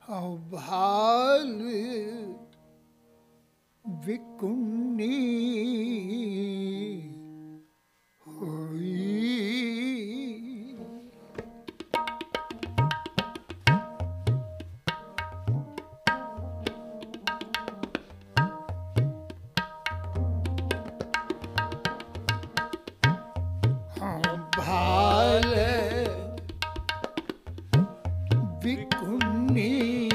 भाल विकुन्नी होई। भाल विकुन्नी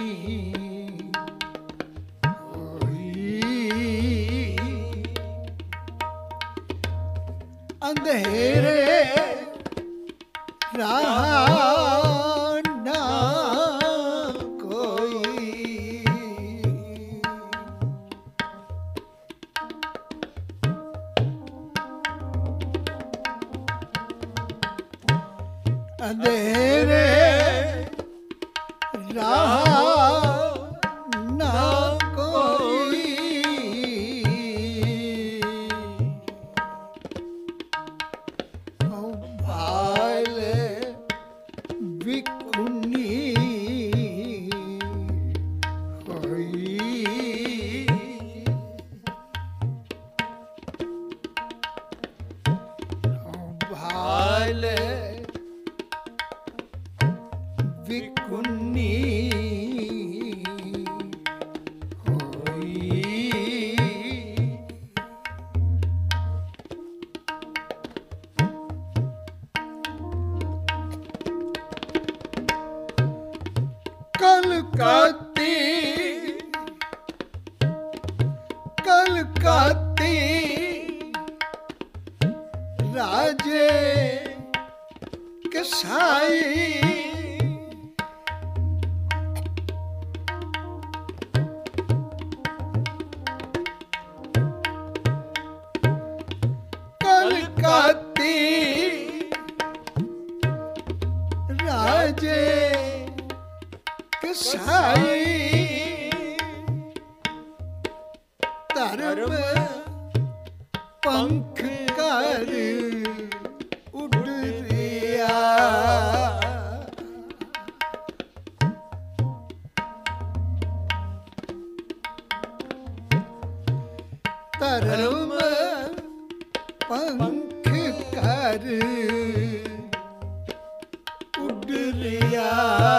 अंधेरे रहा ना कोई, अंधेरे रहा ना कोई, भाल विकुन्नी होई। भाल विकुन्नी होई। कलकत्ती कलकत्ती राजे कसाई, कलकत्ती राजे कसाई, धर्म पंख कर उड़ रिया, धर्म पंख कर उड़ रिया,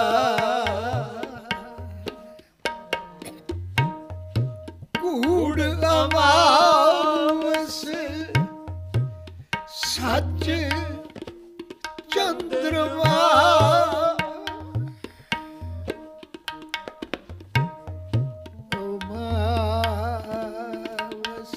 कूड़ अमावस सच चंद्रमा, अमावस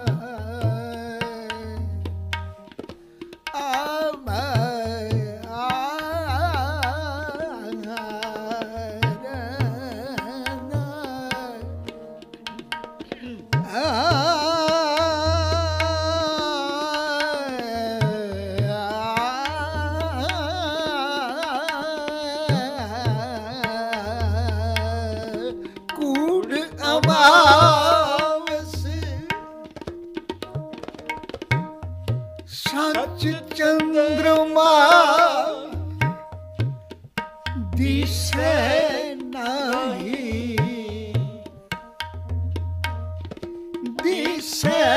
कूड़ अमावस सच चंद्रमा, दिसे नहीं दिसे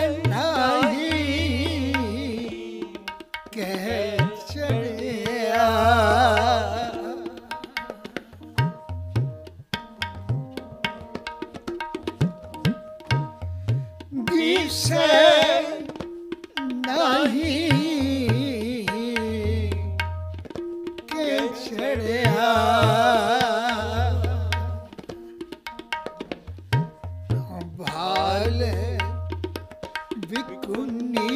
नहीं कह चढ़िया, दिसे नहीं के छड़िया, भाल विकुन्नी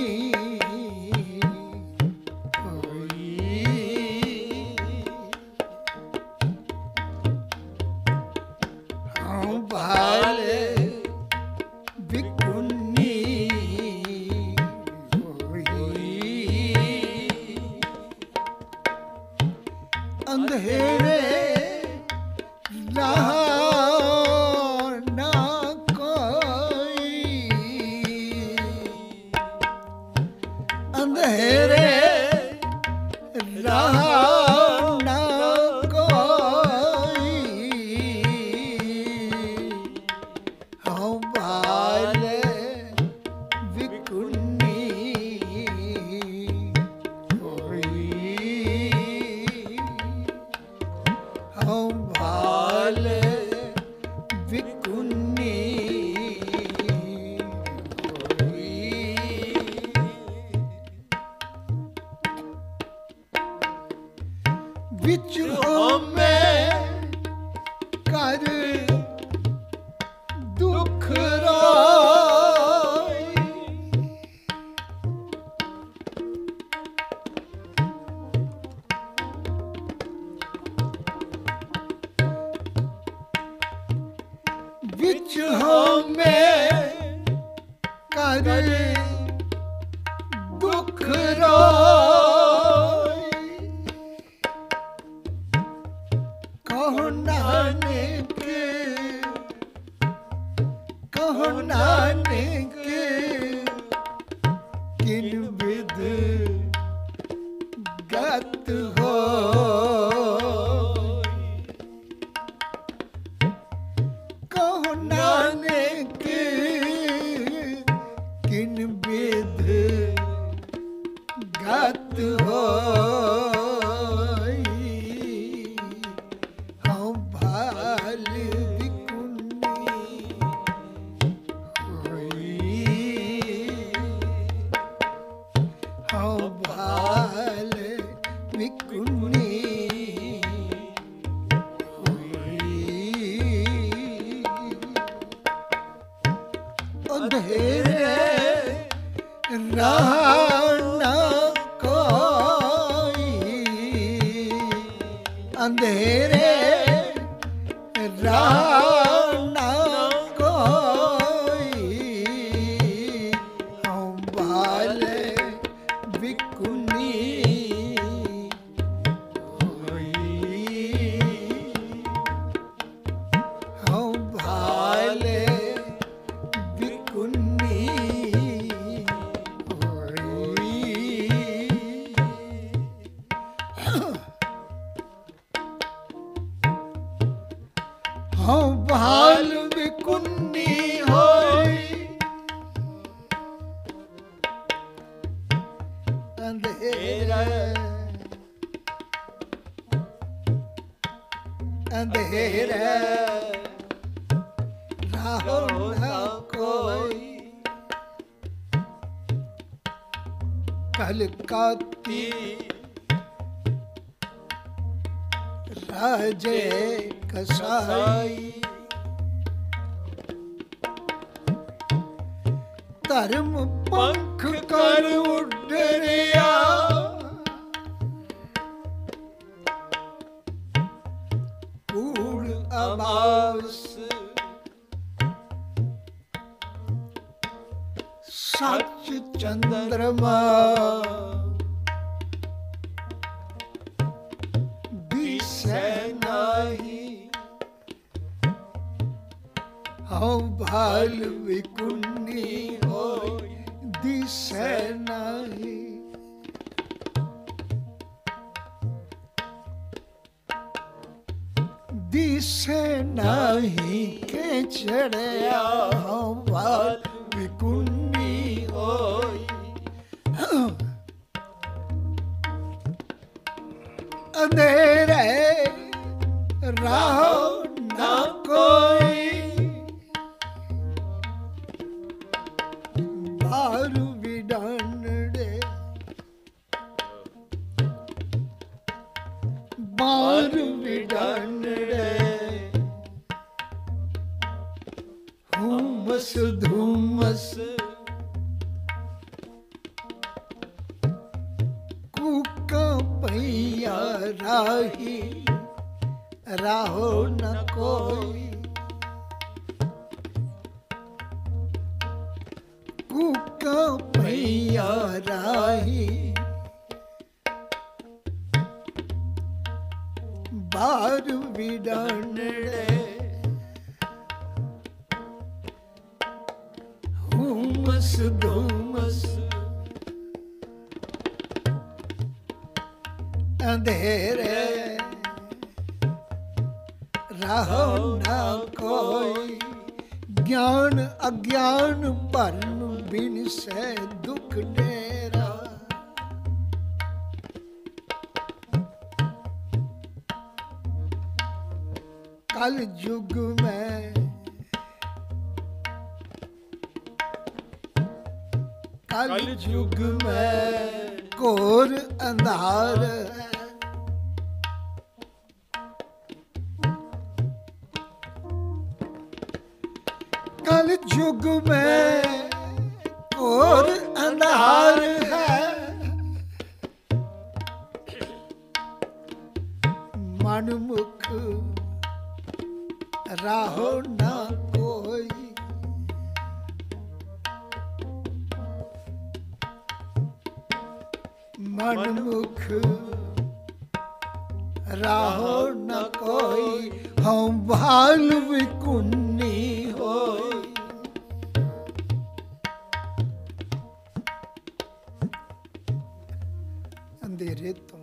होई। भाल विकुन्नी अंधेरे रहा ना कोई, अंधेरे रहा ना कोई, विच होमे कर दुख राय विच होमे कर दुख राय कहो नानक किन विध गत होय कहो नानक किन विध गत होय हम भाल विकुन्नी होई हम भाल विकुन्नी होई अंधेरे रहना कोई अंधेरे रहना कोई हम भाले विकुनी होई हम भाले विकुनी हम भाल विकुन्नी होई अंधेरा अंधेरा राहो न कोई कलकाती राजे कसाई धर्म पंख कर उडरिया कूड़ अमावस सच चंद्रमा हम भाल विकुन्नी होय दिसे नहीं दिसे नहीं के चढ़या हम भाल विकुन्नी होय अंधेरे राह न कोई बारू विडानड़े बारू विडानड़े हुमस धुमस कुका पैया राही राहो न कोई कुका पैया राही बार विडानड़े हुमस धुमस अंधेरे राहो न कोई ज्ञान अज्ञान भरम बिन से दुख डेरा कल युग में कल युग में घोर अंधार है कल युग में घोर अंधार है, मनमुख राहो ना कोई। मनमुख राहो न कोई, हम भाल विकुन्नी होई। अंधेरे तो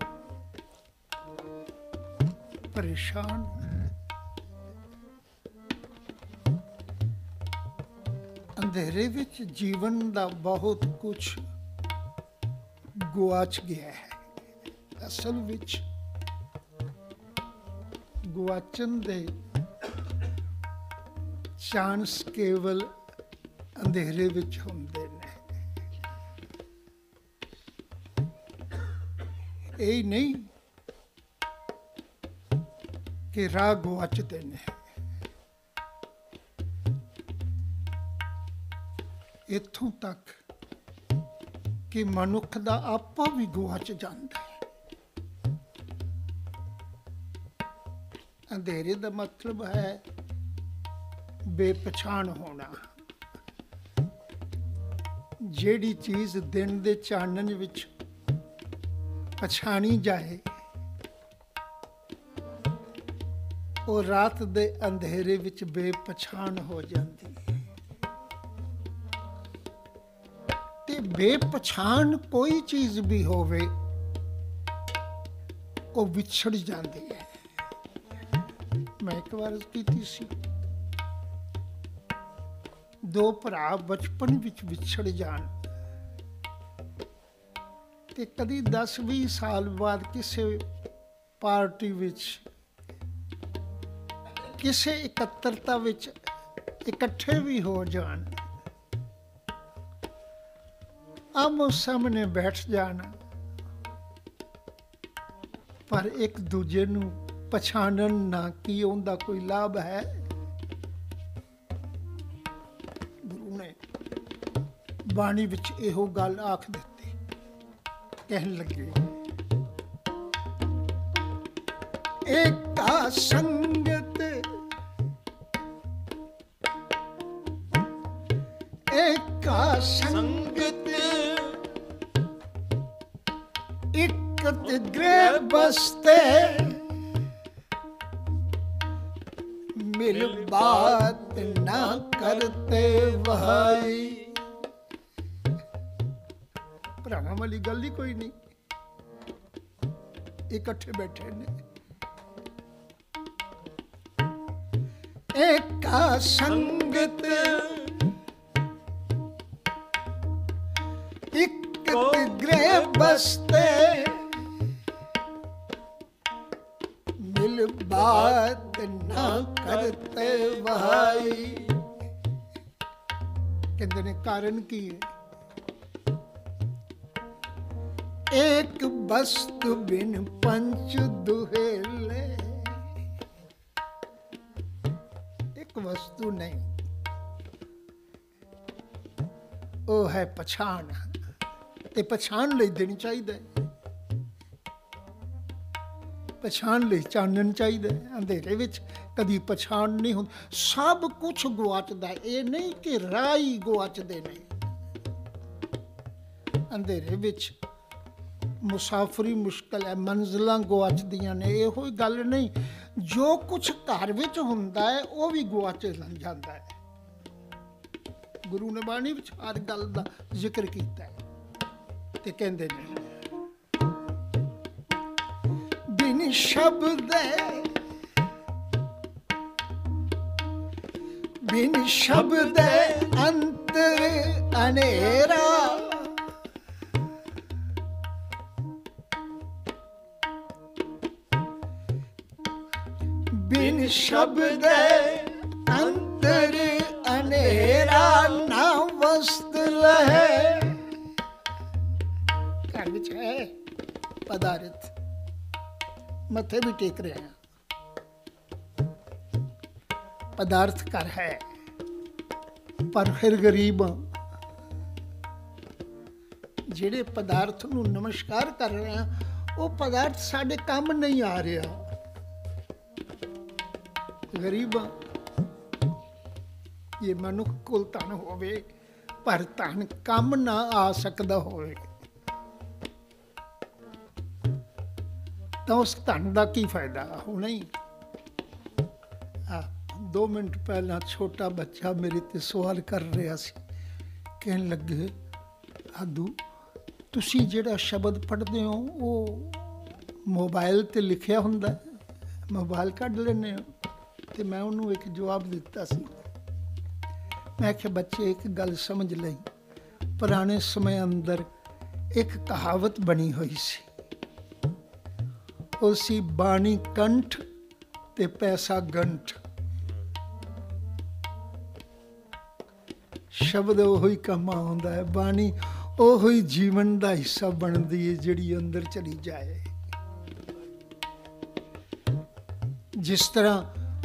परेशान, अंधेरे विच जीवन दा बहुत कुछ गुआच गया है। असल विच गुआचन दे चांस केवल अंधेरे विच हुंदे ने। यही नहीं कि राह गुआचदे ने, इत्थों तक कि मनुख दा आपा भी गुआच जांदा है। अंधेरे दा मतलब है बेपछाण होना। जेड़ी चीज दिन दे चानन विच पछाणी जाए, वो रात दे अंधेरे विच बेपछाण हो जाती है। ते बेपछाण कोई चीज भी होवे, वो विछड़ जाती है। मैं एक बार कीती सी, दो भरा बचपन विच विछड़ जान ते कदी 10-20 साल बाद किसी पार्टी विच, किसी इकत्तरता विच इकट्ठे भी हो जान, आमो सामने बैठ जाना, पर एक दूजे नूं पछाणन ना कि उनका कोई लाभ है। गुरु ने बाणी विच इहो गल आख दित्ती, कहन लगे एका संगत एका संगत इकत गृह बसते, मिल बात ना करते भाई। भरावां वाली गल ही कोई नहीं, इकट्ठे बैठे ने। एका संगत इकत गृह बसते, मिल बात ना करते भाई। कहते ने कारण की है, एक वस्तु बिन पंच दुहेले। एक वस्तु नहीं, वो है पछाण, ते पछाण लई देनी चाहिए, पछाण लई चानन चाहिए। अंधेरे विच कदी पछाण नहीं होंदी, सब कुछ गुआचदा है। ये नहीं कि राह ही गुआचदे ने। अंधेरे विच मुसाफरी मुश्किल है, मंजिलां गुआचदियां ने, इहो ही गल नहीं। जो कुछ घर विच हुंदा है वो भी गुआच जांदा है। गुरु ने बाणी विच हर गल दा जिक्र कीता है। ते कहंदे ने बिन शब्द बिन शब्द अंतर अनेरा, बिन शब्द अंतर अनेरा, ना वस्त लहे। घर विच है पदार्थ, मथे भी टेक रहे हैं, पदार्थ कर है, ਪਰ ਫਿਰ ਗਰੀਬ ਹਾਂ। ਜਿਹੜੇ ਪਦਾਰਥ ਨੂੰ ਨਮਸਕਾਰ ਕਰ ਰਹੇ ਹਾਂ, ਉਹ ਪਦਾਰਥ ਸਾਡੇ ਕੰਮ ਨਹੀਂ ਆ ਰਿਹਾ। ਗਰੀਬ ਹਾਂ। ਇਹ ਮਨੁੱਖ ਕੋਲ ਧਨ ਹੋਵੇ, ਪਰ ਧਨ ਕੰਮ ਨਾ ਆ ਸਕਦਾ ਹੋਵੇ, ਤਾਂ ਉਸ ਧਨ ਦਾ ਕੀ ਫਾਇਦਾ? ਹੁਣੇ ਹੀ 2 ਮਿੰਟ ਪਹਿਲਾਂ ਛੋਟਾ ਬੱਚਾ ਮੇਰੇ ਤੇ ਸਵਾਲ ਕਰ ਰਿਹਾ ਸੀ। ਕਹਿਣ ਲੱਗੇ, ਆਦੂ ਤੁਸੀਂ ਜਿਹੜਾ ਸ਼ਬਦ ਪੜ੍ਹਦੇ ਹੋ ਉਹ ਮੋਬਾਈਲ 'ਤੇ ਲਿਖਿਆ ਹੁੰਦਾ, ਮੋਬਾਈਲ ਕੱਢ ਲੈਂਦੇ ਹੋ? ਅਤੇ ਮੈਂ ਉਹਨੂੰ ਇੱਕ ਜਵਾਬ ਦਿੱਤਾ ਸੀ। ਮੈਂ ਕਿਹਾ, ਬੱਚੇ ਇੱਕ ਗੱਲ ਸਮਝ ਲਈ, ਪੁਰਾਣੇ ਸਮੇਂ ਅੰਦਰ ਇੱਕ ਕਹਾਵਤ ਬਣੀ ਹੋਈ ਸੀ, ਉਹ ਸੀ ਬਾਣੀ ਕੰਠ ਤੇ ਪੈਸਾ ਗੰਠ। ਸ਼ਬਦ ਉਹੀ ਕੰਮ ਆਉਂਦਾ ਹੈ, ਬਾਣੀ ਉਹੀ ਜੀਵਨ ਦਾ ਹਿੱਸਾ ਬਣਦੀ ਹੈ ਜਿਹੜੀ ਅੰਦਰ ਚਲੀ ਜਾਏ। ਜਿਸ ਤਰ੍ਹਾਂ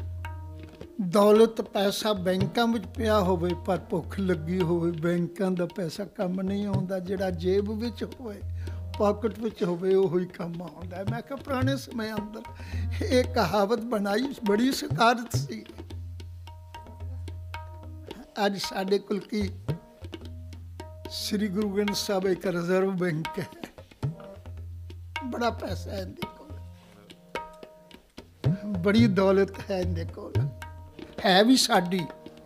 ਦੌਲਤ ਪੈਸਾ ਬੈਂਕਾਂ ਵਿੱਚ ਪਿਆ ਹੋਵੇ, ਪਰ ਭੁੱਖ ਲੱਗੀ ਹੋਵੇ, ਬੈਂਕਾਂ ਦਾ ਪੈਸਾ ਕੰਮ ਨਹੀਂ ਆਉਂਦਾ। ਜਿਹੜਾ ਜੇਬ ਵਿੱਚ ਹੋਵੇ, ਪਾਕਟ ਵਿੱਚ ਹੋਵੇ, ਉਹੀ ਕੰਮ ਆਉਂਦਾ। ਮੈਂ ਕਿਹਾ, ਪੁਰਾਣੇ ਸਮੇਂ ਅੰਦਰ ਇਹ ਕਹਾਵਤ ਬਣਾਈ, ਬੜੀ ਸਕਾਰਤ ਸੀ। ਅੱਜ ਸਾਡੇ ਕੋਲ ਕੀ, ਸ੍ਰੀ ਗੁਰੂ ਗ੍ਰੰਥ ਸਾਹਿਬ ਇੱਕ ਰਿਜ਼ਰਵ ਬੈਂਕ ਹੈ, ਬੜਾ ਪੈਸਾ ਹੈ ਇਹਦੇ ਕੋਲ, ਬੜੀ ਦੌਲਤ ਹੈ ਇਹਦੇ ਕੋਲ, ਹੈ ਵੀ ਸਾਡੀ,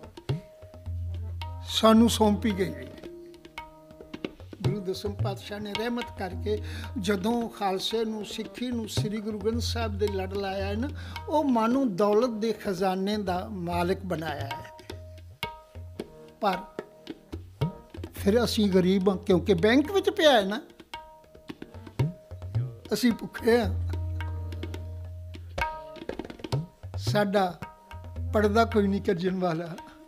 ਸਾਨੂੰ ਸੌਂਪੀ ਗਈ। ਗੁਰੂ ਦਸਮ ਪਾਤਸ਼ਾਹ ਨੇ ਰਹਿਮਤ ਕਰਕੇ ਜਦੋਂ ਖਾਲਸੇ ਨੂੰ, ਸਿੱਖੀ ਨੂੰ ਸ੍ਰੀ ਗੁਰੂ ਗ੍ਰੰਥ ਸਾਹਿਬ ਦੇ ਲੜ ਲਾਇਆ ਹੈ ਨਾ, ਉਹ ਮਾਨੂੰ ਦੌਲਤ ਦੇ ਖਜ਼ਾਨੇ ਦਾ ਮਾਲਕ ਬਣਾਇਆ ਹੈ। ਪਰ ਫਿਰ ਅਸੀਂ ਗਰੀਬ ਹਾਂ, ਕਿਉਂਕਿ ਬੈਂਕ ਵਿੱਚ ਪਿਆ ਹੈ ਨਾ, ਅਸੀਂ ਭੁੱਖੇ ਹਾਂ। ਸਾਡਾ ਪੜਦਾ ਕੋਈ ਨਹੀਂ ਕੱਜਣ ਵਾਲਾ,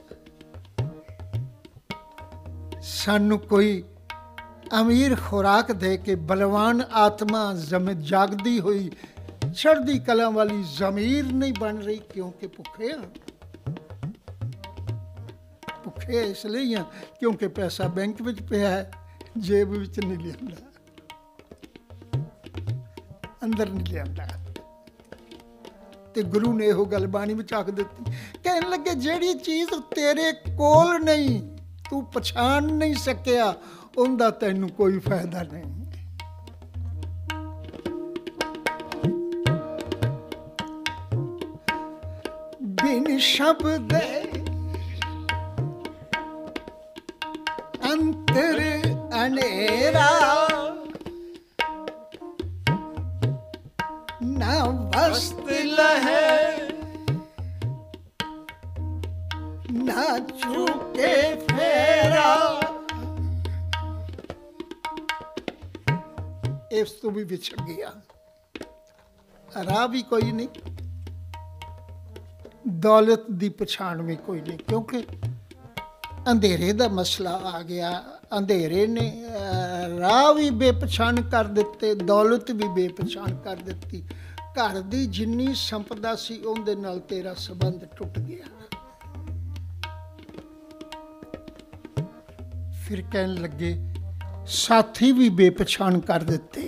ਸਾਨੂੰ ਕੋਈ ਅਮੀਰ ਖੁਰਾਕ ਦੇ ਕੇ ਬਲਵਾਨ ਆਤਮਾ ਜਾਗਦੀ ਹੋਈ ਚੜ੍ਹਦੀ ਕਲਾ ਵਾਲੀ ਜ਼ਮੀਰ ਨਹੀਂ ਬਣ ਰਹੀ, ਕਿਉਂਕਿ ਭੁੱਖੇ ਹਾਂ। ਭੁੱਖੇ ਇਸ ਲਈ ਹਾਂ ਕਿਉਂਕਿ ਪੈਸਾ ਬੈਂਕ ਵਿੱਚ ਪਿਆ ਹੈ, ਜੇਬ ਵਿੱਚ ਨਹੀਂ ਲਿਆਂਦਾ, ਅੰਦਰ ਨਹੀਂ ਲਿਆਂਦਾ। ਤੇ ਗੁਰੂ ਨੇ ਇਹੋ ਗੱਲ ਬਾਣੀ ਵਿੱਚ ਆਖ ਦਿੱਤੀ। ਕਹਿਣ ਲੱਗੇ, ਜਿਹੜੀ ਚੀਜ਼ ਤੇਰੇ ਕੋਲ ਨਹੀਂ, ਤੂੰ ਪਛਾਣ ਨਹੀਂ ਸਕਿਆ, ਉਹਦਾ ਤੈਨੂੰ ਕੋਈ ਫਾਇਦਾ ਨਹੀਂ। ਬਿਨ ਸ਼ਬਦ ਅੰਤਰ ਅਨੇਰਾ, ਨਾ ਵਸਤ ਲਹੈ ਨਾ ਚੁਕੇ ਫੇਰਾ। ਇਸ ਤੋਂ ਵੀ ਵਿਛੜ ਗਿਆ, ਰਾਹ ਵੀ ਕੋਈ ਨਹੀਂ, ਦੌਲਤ ਦੀ ਪਛਾਣ ਵੀ ਕੋਈ ਨਹੀਂ, ਕਿਉਂਕਿ ਅੰਧੇਰੇ ਦਾ ਮਸਲਾ ਆ ਗਿਆ। ਅੰਧੇਰੇ ਨੇ ਰਾਹ ਵੀ ਬੇਪਛਾਣ ਕਰ ਦਿੱਤੇ, ਦੌਲਤ ਵੀ ਬੇਪਛਾਣ ਕਰ ਦਿੱਤੀ। ਘਰ ਦੀ ਜਿੰਨੀ ਸੰਪਦਾ ਸੀ ਉਹਦੇ ਨਾਲ ਤੇਰਾ ਸੰਬੰਧ ਟੁੱਟ ਗਿਆ। ਫਿਰ ਕਹਿਣ ਲੱਗੇ, ਸਾਥੀ ਵੀ ਬੇਪਛਾਣ ਕਰ ਦਿੱਤੇ।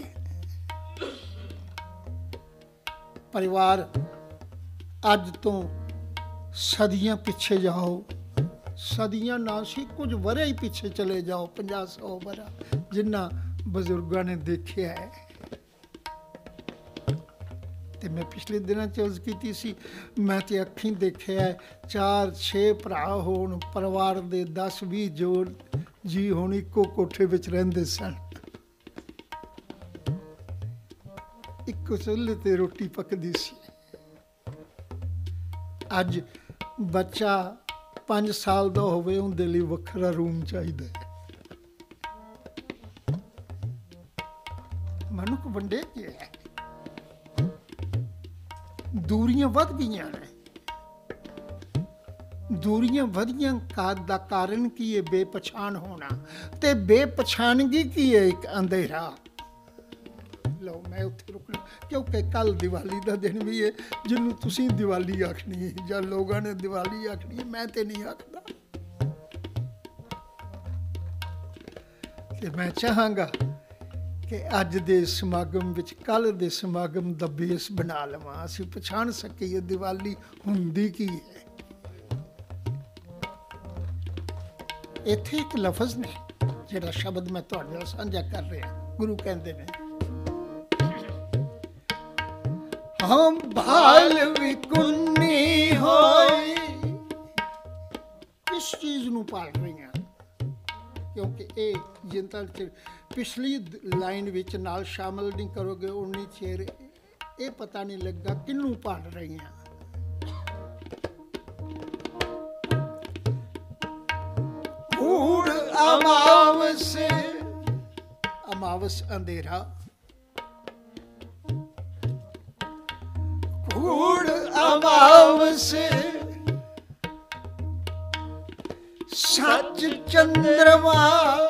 ਪਰਿਵਾਰ ਅੱਜ ਤੋਂ ਸਦੀਆਂ ਪਿੱਛੇ ਜਾਓ, ਸਦੀਆਂ ਨਾ ਸੀ, ਕੁਝ ਵਰ੍ਹੇ ਹੀ ਪਿੱਛੇ ਚਲੇ ਜਾਓ, 50-100 ਵਰ੍ਹਾ, ਜਿੰਨਾ ਬਜ਼ੁਰਗਾਂ ਨੇ ਦੇਖਿਆ ਹੈ। ਤੇ ਮੈਂ ਪਿਛਲੇ ਦਿਨਾਂ 'ਚ ਅਰਜ਼ ਕੀਤੀ ਸੀ, ਮੈਂ ਤੇ ਅੱਖੀਂ ਦੇਖਿਆ 4-6 ਭਰਾ ਹੋਣ, ਪਰਿਵਾਰ ਦੇ 10-20 ਜੋੜ ਜੀ ਹੁਣ ਇੱਕੋ ਕੋਠੇ ਵਿੱਚ ਰਹਿੰਦੇ ਸਨ, ਇੱਕੋ ਚੁੱਲ੍ਹੇ ਤੇ ਰੋਟੀ ਪੱਕਦੀ ਸੀ। ਅੱਜ ਬੱਚਾ 5 ਸਾਲ ਦਾ ਹੋਵੇ, ਉਹਦੇ ਲਈ ਵੱਖਰਾ ਰੂਮ ਚਾਹੀਦਾ ਹੈ। ਮਨੁੱਖ ਵੰਡੇ ਗਿਆ ਹੈ, ਦੂਰੀਆਂ ਵੱਧ ਗਈਆਂ ਨੇ। ਦੂਰੀਆਂ ਵਧੀਆਂ ਦਾ ਕਾਰਨ ਕੀ ਹੈ? ਬੇਪਛਾਣ ਹੋਣਾ। ਤੇ ਬੇਪਛਾਨਗੀ ਕੀ ਹੈ? ਇੱਕ ਅੰਧੇਰਾ। ਲਓ ਮੈਂ ਉੱਥੇ ਰੁਕਣਾ, ਕਿਉਂਕਿ ਕੱਲ ਦੀਵਾਲੀ ਦਾ ਦਿਨ ਵੀ ਹੈ, ਜਿਹਨੂੰ ਤੁਸੀਂ ਦੀਵਾਲੀ ਆਖਣੀ ਹੈ ਜਾਂ ਲੋਕਾਂ ਨੇ ਦੀਵਾਲੀ ਆਖਣੀ ਹੈ, ਮੈਂ ਤੇ ਨਹੀਂ ਆਖਦਾ। ਤੇ ਮੈਂ ਚਾਹਾਂਗਾ ਕਿ ਅੱਜ ਦੇ ਸਮਾਗਮ ਵਿੱਚ ਕੱਲ੍ਹ ਦੇ ਸਮਾਗਮ ਦਾ ਬੇਸ ਬਣਾ ਲਵਾਂ, ਅਸੀਂ ਪਛਾਣ ਸਕੀਏ ਦੀਵਾਲੀ ਹੁੰਦੀ ਕੀ ਹੈ। ਇੱਥੇ ਇੱਕ ਲਫ਼ਜ਼ ਨੇ ਜਿਹੜਾ ਸ਼ਬਦ ਮੈਂ ਤੁਹਾਡੇ ਨਾਲ ਸਾਂਝਾ ਕਰ ਰਿਹਾ। ਗੁਰੂ ਕਹਿੰਦੇ ਨੇ, ਹਮ ਭਾਲ ਵਿਕੁੰਨੀ ਹੋਈ। ਇਸ ਚੀਜ਼ ਨੂੰ ਪਾਲ ਰਹੀਆਂ ਕਿਉਂਕਿ ਇਹ ਜਿੰਨਾ ਚਿਰ ਪਿਛਲੀ ਲਾਈਨ ਵਿੱਚ ਨਾਲ ਸ਼ਾਮਲ ਨਹੀਂ ਕਰੋਗੇ ਉਨੀ ਚਿਰ ਇਹ ਪਤਾ ਨਹੀਂ ਲੱਗਾ ਕਿਹਨੂੰ ਪਾਲ ਰਹੀਆਂ। ਕੂੜ ਅਮਾਵਸ, ਅਮਾਵਸ ਅੰਧੇਰਾ, ਕੂੜ ਅਮਾਵਸ ਸੱਚ ਚੰਦਰਮਾ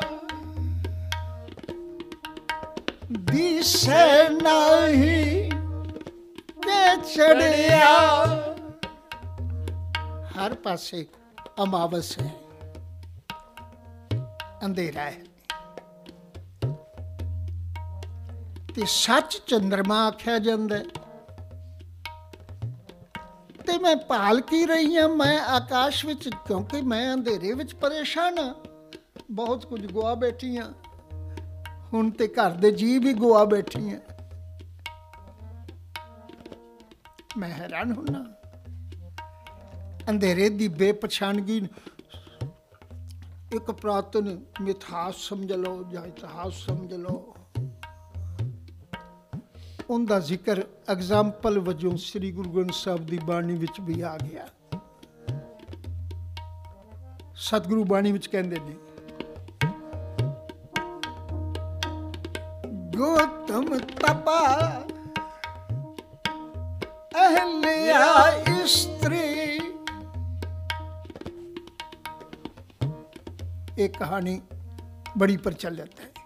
ਦਿਸੇ ਨਹੀਂ ਤੇ ਚੜਿਆ। ਹਰ ਪਾਸੇ ਅਮਾਵਸ ਹੈ, ਅੰਧੇਰਾ ਹੈ ਤੇ ਸੱਚ ਚੰਦਰਮਾ ਆਖਿਆ ਜਾਂਦਾ। ਤੇ ਮੈਂ ਭਾਲ ਕੀ ਰਹੀ ਹਾਂ, ਮੈਂ ਆਕਾਸ਼ ਵਿੱਚ, ਕਿਉਂਕਿ ਮੈਂ ਅੰਧੇਰੇ ਵਿੱਚ ਪਰੇਸ਼ਾਨ ਹਾਂ, ਬਹੁਤ ਕੁਝ ਗੁਆ ਬੈਠੀ ਹਾਂ। ਹੁਣ ਤੇ ਘਰ ਦੇ ਜੀਅ ਵੀ ਗੁਆ ਬੈਠੀ ਹਾਂ। ਮੈਂ ਹੈਰਾਨ ਹੁੰਨਾ ਅੰਧੇਰੇ ਦੀ ਬੇਪਛਾਨਗੀ। ਇੱਕ ਪੁਰਾਤਨ ਮਿਥਾਸ ਸਮਝ ਲਓ ਜਾਂ ਇਤਿਹਾਸ ਸਮਝ ਲਓ, ਉਹਦਾ ਜ਼ਿਕਰ ਐਗਜ਼ਾਮਪਲ ਵਜੋਂ ਸ੍ਰੀ ਗੁਰੂ ਗ੍ਰੰਥ ਸਾਹਿਬ ਦੀ ਬਾਣੀ ਵਿੱਚ ਵੀ ਆ ਗਿਆ। ਸਤਿਗੁਰੂ ਬਾਣੀ ਵਿੱਚ ਕਹਿੰਦੇ ਨੇ, ਗੌਤਮ ਤਪਾ ਅਹਲਿਆ ਇਸਤਰੀ। ਇਹ ਕਹਾਣੀ ਬੜੀ ਪ੍ਰਚਲਿਤ ਹੈ।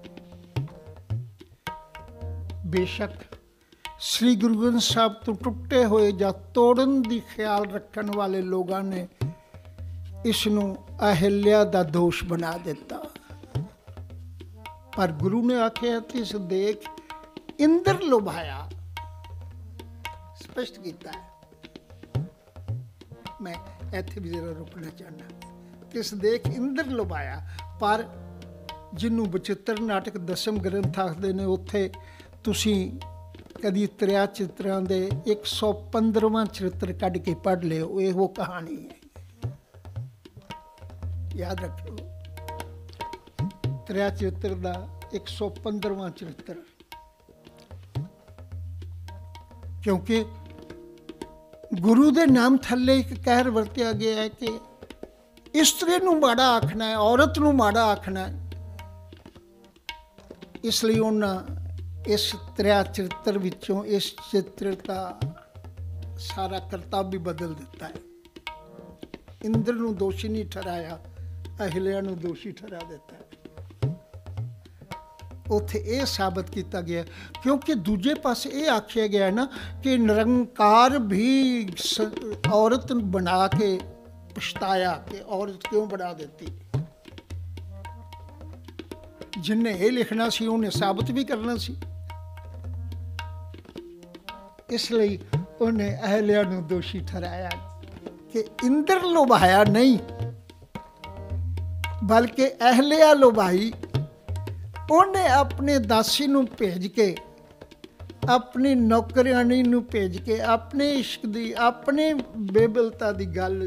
ਬੇਸ਼ੱਕ ਸ੍ਰੀ ਗੁਰੂ ਗ੍ਰੰਥ ਸਾਹਿਬ ਤੋਂ ਟੁੱਟੇ ਹੋਏ ਜਾਂ ਤੋੜਨ ਦੀ ਖਿਆਲ ਰੱਖਣ ਵਾਲੇ ਲੋਕਾਂ ਨੇ ਇਸ ਨੂੰ ਅਹਿਲਿਆ ਦਾ ਦੋਸ਼ ਬਣਾ ਦਿੱਤਾ, ਪਰ ਗੁਰੂ ਨੇ ਆਖਿਆ ਤਿਸ ਦੇਖ ਇੰਦਰ ਲੁਭਾਇਆ। ਸਪਸ਼ਟ ਕੀਤਾ ਹੈ। ਮੈਂ ਇੱਥੇ ਵੀ ਜ਼ਰਾ ਰੁਕਣਾ ਚਾਹੁੰਦਾ। ਤਿਸ ਦੇਖ ਇੰਦਰ ਲੁਭਾਇਆ, ਪਰ ਜਿਹਨੂੰ ਬਚਿੱਤਰ ਨਾਟਕ ਦਸਮ ਗ੍ਰੰਥ ਆਖਦੇ ਨੇ, ਉੱਥੇ ਤੁਸੀਂ ਕਦੀ ਤ੍ਰਿਆ ਚਿੱਤਰਾਂ ਦੇ 115ਵਾਂ ਚਰਿੱਤਰ ਕੱਢ ਕੇ ਪੜ੍ਹ ਲਿਓ, ਇਹੋ ਕਹਾਣੀ ਹੈ। ਯਾਦ ਰੱਖਿਓ, ਤ੍ਰਿਆ ਚਿੱਤਰ ਦਾ 115ਵਾਂ ਚਰਿੱਤਰ, ਕਿਉਂਕਿ ਗੁਰੂ ਦੇ ਨਾਮ ਥੱਲੇ ਇੱਕ ਕਹਿਰ ਵਰਤਿਆ ਗਿਆ ਹੈ ਕਿ ਇਸਤਰੀ ਨੂੰ ਮਾੜਾ ਆਖਣਾ ਹੈ, ਔਰਤ ਨੂੰ ਮਾੜਾ ਆਖਣਾ ਹੈ। ਇਸ ਲਈ ਉਹਨਾਂ ਇਸ ਤ੍ਰਿਆ ਚਰਿੱਤਰ ਵਿੱਚੋਂ ਇਸ ਚਿੱਤਰ ਦਾ ਸਾਰਾ ਕਰਤੱਵ ਵੀ ਬਦਲ ਦਿੱਤਾ ਹੈ। ਇੰਦਰ ਨੂੰ ਦੋਸ਼ੀ ਨਹੀਂ ਠਹਿਰਾਇਆ, ਅਹਿਲਿਆ ਨੂੰ ਦੋਸ਼ੀ ਠਹਿਰਾ ਦਿੱਤਾ ਹੈ। ਉੱਥੇ ਇਹ ਸਾਬਤ ਕੀਤਾ ਗਿਆ, ਕਿਉਂਕਿ ਦੂਜੇ ਪਾਸੇ ਇਹ ਆਖਿਆ ਗਿਆ ਨਾ ਕਿ ਨਿਰੰਕਾਰ ਵੀ ਔਰਤ ਨੂੰ ਬਣਾ ਕੇ ਪਛਤਾਇਆ ਕਿ ਔਰਤ ਕਿਉਂ ਬਣਾ ਦਿੱਤੀ। ਜਿਨਨੇ ਇਹ ਲਿਖਣਾ ਸੀ ਉਹਨੇ ਸਾਬਤ ਵੀ ਕਰਨਾ ਸੀ, ਇਸ ਲਈ ਉਹਨੇ ਅਹਿਲਿਆ ਨੂੰ ਦੋਸ਼ੀ ਠਹਿਰਾਇਆ ਕਿ ਇੰਦਰ ਲੁਭਾਇਆ ਨਹੀਂ, ਬਲਕਿ ਅਹਿਲਿਆ ਲੁਭਾਈ। ਉਹਨੇ ਆਪਣੇ ਦਾਸੀ ਨੂੰ ਭੇਜ ਕੇ, ਆਪਣੀ ਨੌਕਰਾਣੀ ਨੂੰ ਭੇਜ ਕੇ, ਆਪਣੇ ਇਸ਼ਕ ਦੀ, ਆਪਣੇ ਬੇਬਲਤਾ ਦੀ ਗੱਲ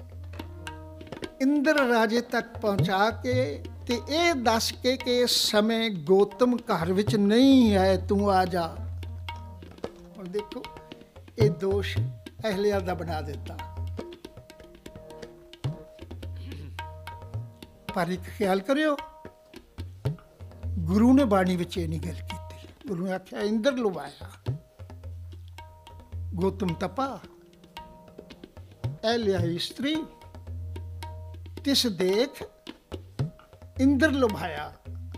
ਇੰਦਰ ਰਾਜੇ ਤੱਕ ਪਹੁੰਚਾ ਕੇ ਤੇ ਇਹ ਦੱਸ ਕੇ ਕਿ ਇਸ ਸਮੇਂ ਗੌਤਮ ਘਰ ਵਿੱਚ ਨਹੀਂ ਹੈ, ਤੂੰ ਆ ਜਾ। ਹੁਣ ਦੇਖੋ, ਇਹ ਦੋਸ਼ ਅਹਿਲਿਆ ਦਾ ਬਣਾ ਦਿੱਤਾ। ਪਰ ਇੱਕ ਖਿਆਲ ਕਰਿਓ, ਗੁਰੂ ਨੇ ਬਾਣੀ ਵਿੱਚ ਇਹ ਨਹੀਂ ਗੱਲ ਕੀਤੀ। ਗੁਰੂ ਨੇ ਆਖਿਆ ਇੰਦਰ ਲੁਭਾਇਆ, ਗੌਤਮ ਤਪਾ ਅਹਿਲਿਆ ਇਸਤਰੀ, ਤਿਸ ਦੇਖ ਇੰਦਰ ਲੁਭਾਇਆ।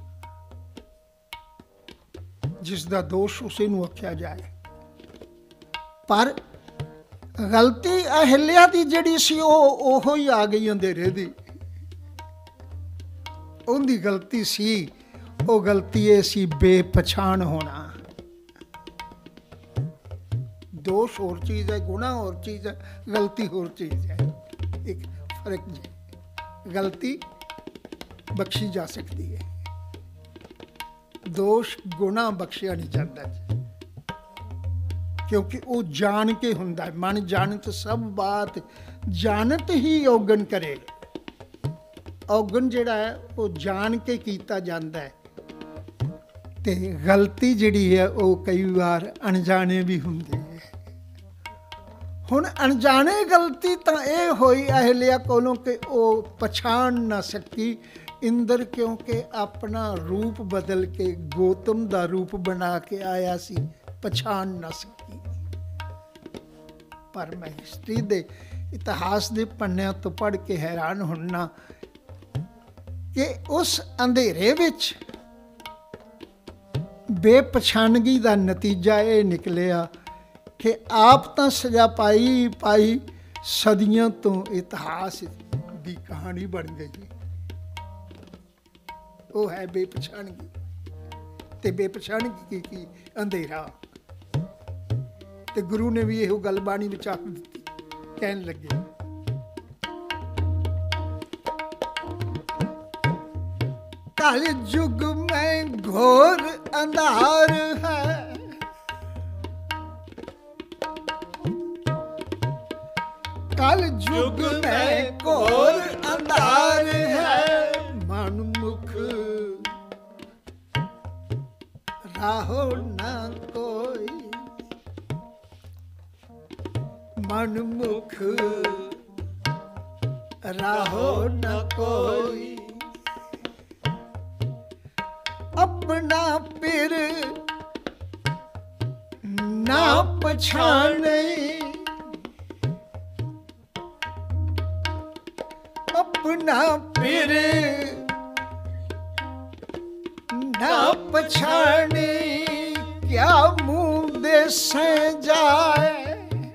ਜਿਸ ਦਾ ਦੋਸ਼ ਉਸੇ ਨੂੰ ਆਖਿਆ ਜਾਏ, ਪਰ ਗਲਤੀ ਅਹਿਲਿਆ ਦੀ ਜਿਹੜੀ ਸੀ ਉਹ ਉਹੋ ਹੀ ਆ ਗਈ ਅੰਧੇਰੇ ਦੀ। ਉਹਦੀ ਗਲਤੀ ਸੀ, ਉਹ ਗਲਤੀ ਇਹ ਸੀ ਬੇਪਛਾਣ ਹੋਣਾ। ਦੋਸ਼ ਹੋਰ ਚੀਜ਼ ਹੈ, ਗੁਨਾਹ ਹੋਰ ਚੀਜ਼ ਹੈ, ਗਲਤੀ ਹੋਰ ਚੀਜ਼ ਹੈ। ਇੱਕ ਫਰਕ ਜੀ। ਗਲਤੀ ਬਖਸ਼ੀ ਜਾ ਸਕਦੀ ਹੈ, ਦੋਸ਼ ਗੁਨਾਹ ਬਖਸ਼ਿਆ ਨਹੀਂ ਜਾਂਦਾ ਜੀ, ਕਿਉਂਕਿ ਉਹ ਜਾਣ ਕੇ ਹੁੰਦਾ ਹੈ। ਮਨ ਜਾਣਤ ਸਭ ਬਾਤ, ਜਾਣਤ ਹੀ ਔਗਣ ਕਰੇ। ਔਗਣ ਜਿਹੜਾ ਹੈ ਉਹ ਜਾਣ ਕੇ ਕੀਤਾ ਜਾਂਦਾ ਹੈ, ਤੇ ਗਲਤੀ ਜਿਹੜੀ ਹੈ ਉਹ ਕਈ ਵਾਰ ਅਣਜਾਣੇ ਵੀ ਹੁੰਦੀ ਹੈ। ਹੁਣ ਅਣਜਾਣੇ ਗਲਤੀ ਤਾਂ ਇਹ ਹੋਈ ਅਹਿਲਿਆ ਕੋਲੋਂ ਕਿ ਉਹ ਪਛਾਣ ਨਾ ਸਕੀ ਇੰਦਰ, ਕਿਉਂਕਿ ਆਪਣਾ ਰੂਪ ਬਦਲ ਕੇ ਗੌਤਮ ਦਾ ਰੂਪ ਬਣਾ ਕੇ ਆਇਆ ਸੀ, ਪਛਾਣ ਨਾ ਸਕੀ। ਪਰ ਮੈਂ ਹਿਸਟਰੀ ਦੇ ਇਤਿਹਾਸ ਦੇ ਪੰਨਿਆਂ ਤੋਂ ਪੜ੍ਹ ਕੇ ਹੈਰਾਨ ਹੁੰਨਾ ਕਿ ਉਸ ਅੰਧੇਰੇ ਵਿੱਚ ਬੇਪਛਾਨਗੀ ਦਾ ਨਤੀਜਾ ਇਹ ਨਿਕਲਿਆ ਕਿ ਆਪ ਤਾਂ ਸਜ਼ਾ ਪਾਈ ਸਦੀਆਂ ਤੋਂ ਇਤਿਹਾਸ ਦੀ ਕਹਾਣੀ ਬਣ ਗਈ। ਉਹ ਹੈ ਬੇਪਛਾਨਗੀ, ਤੇ ਬੇਪਛਾਨਗੀ ਕੀ ਅੰਧੇਰਾ। ਤੇ ਗੁਰੂ ਨੇ ਵੀ ਇਹੋ ਗੱਲ ਬਾਣੀ ਵਿੱਚ ਆਖ ਦਿੱਤੀ, ਕਹਿਣ ਲੱਗੇ कल युग में घोर अंधार है, कल युग में घोर अंधार है, मन मुख राहो न कोई, मन मुख राहो न कोई, अपना पिर ना पछाने, अपना पिर ना पछाने, क्या मुंह दे से जाए।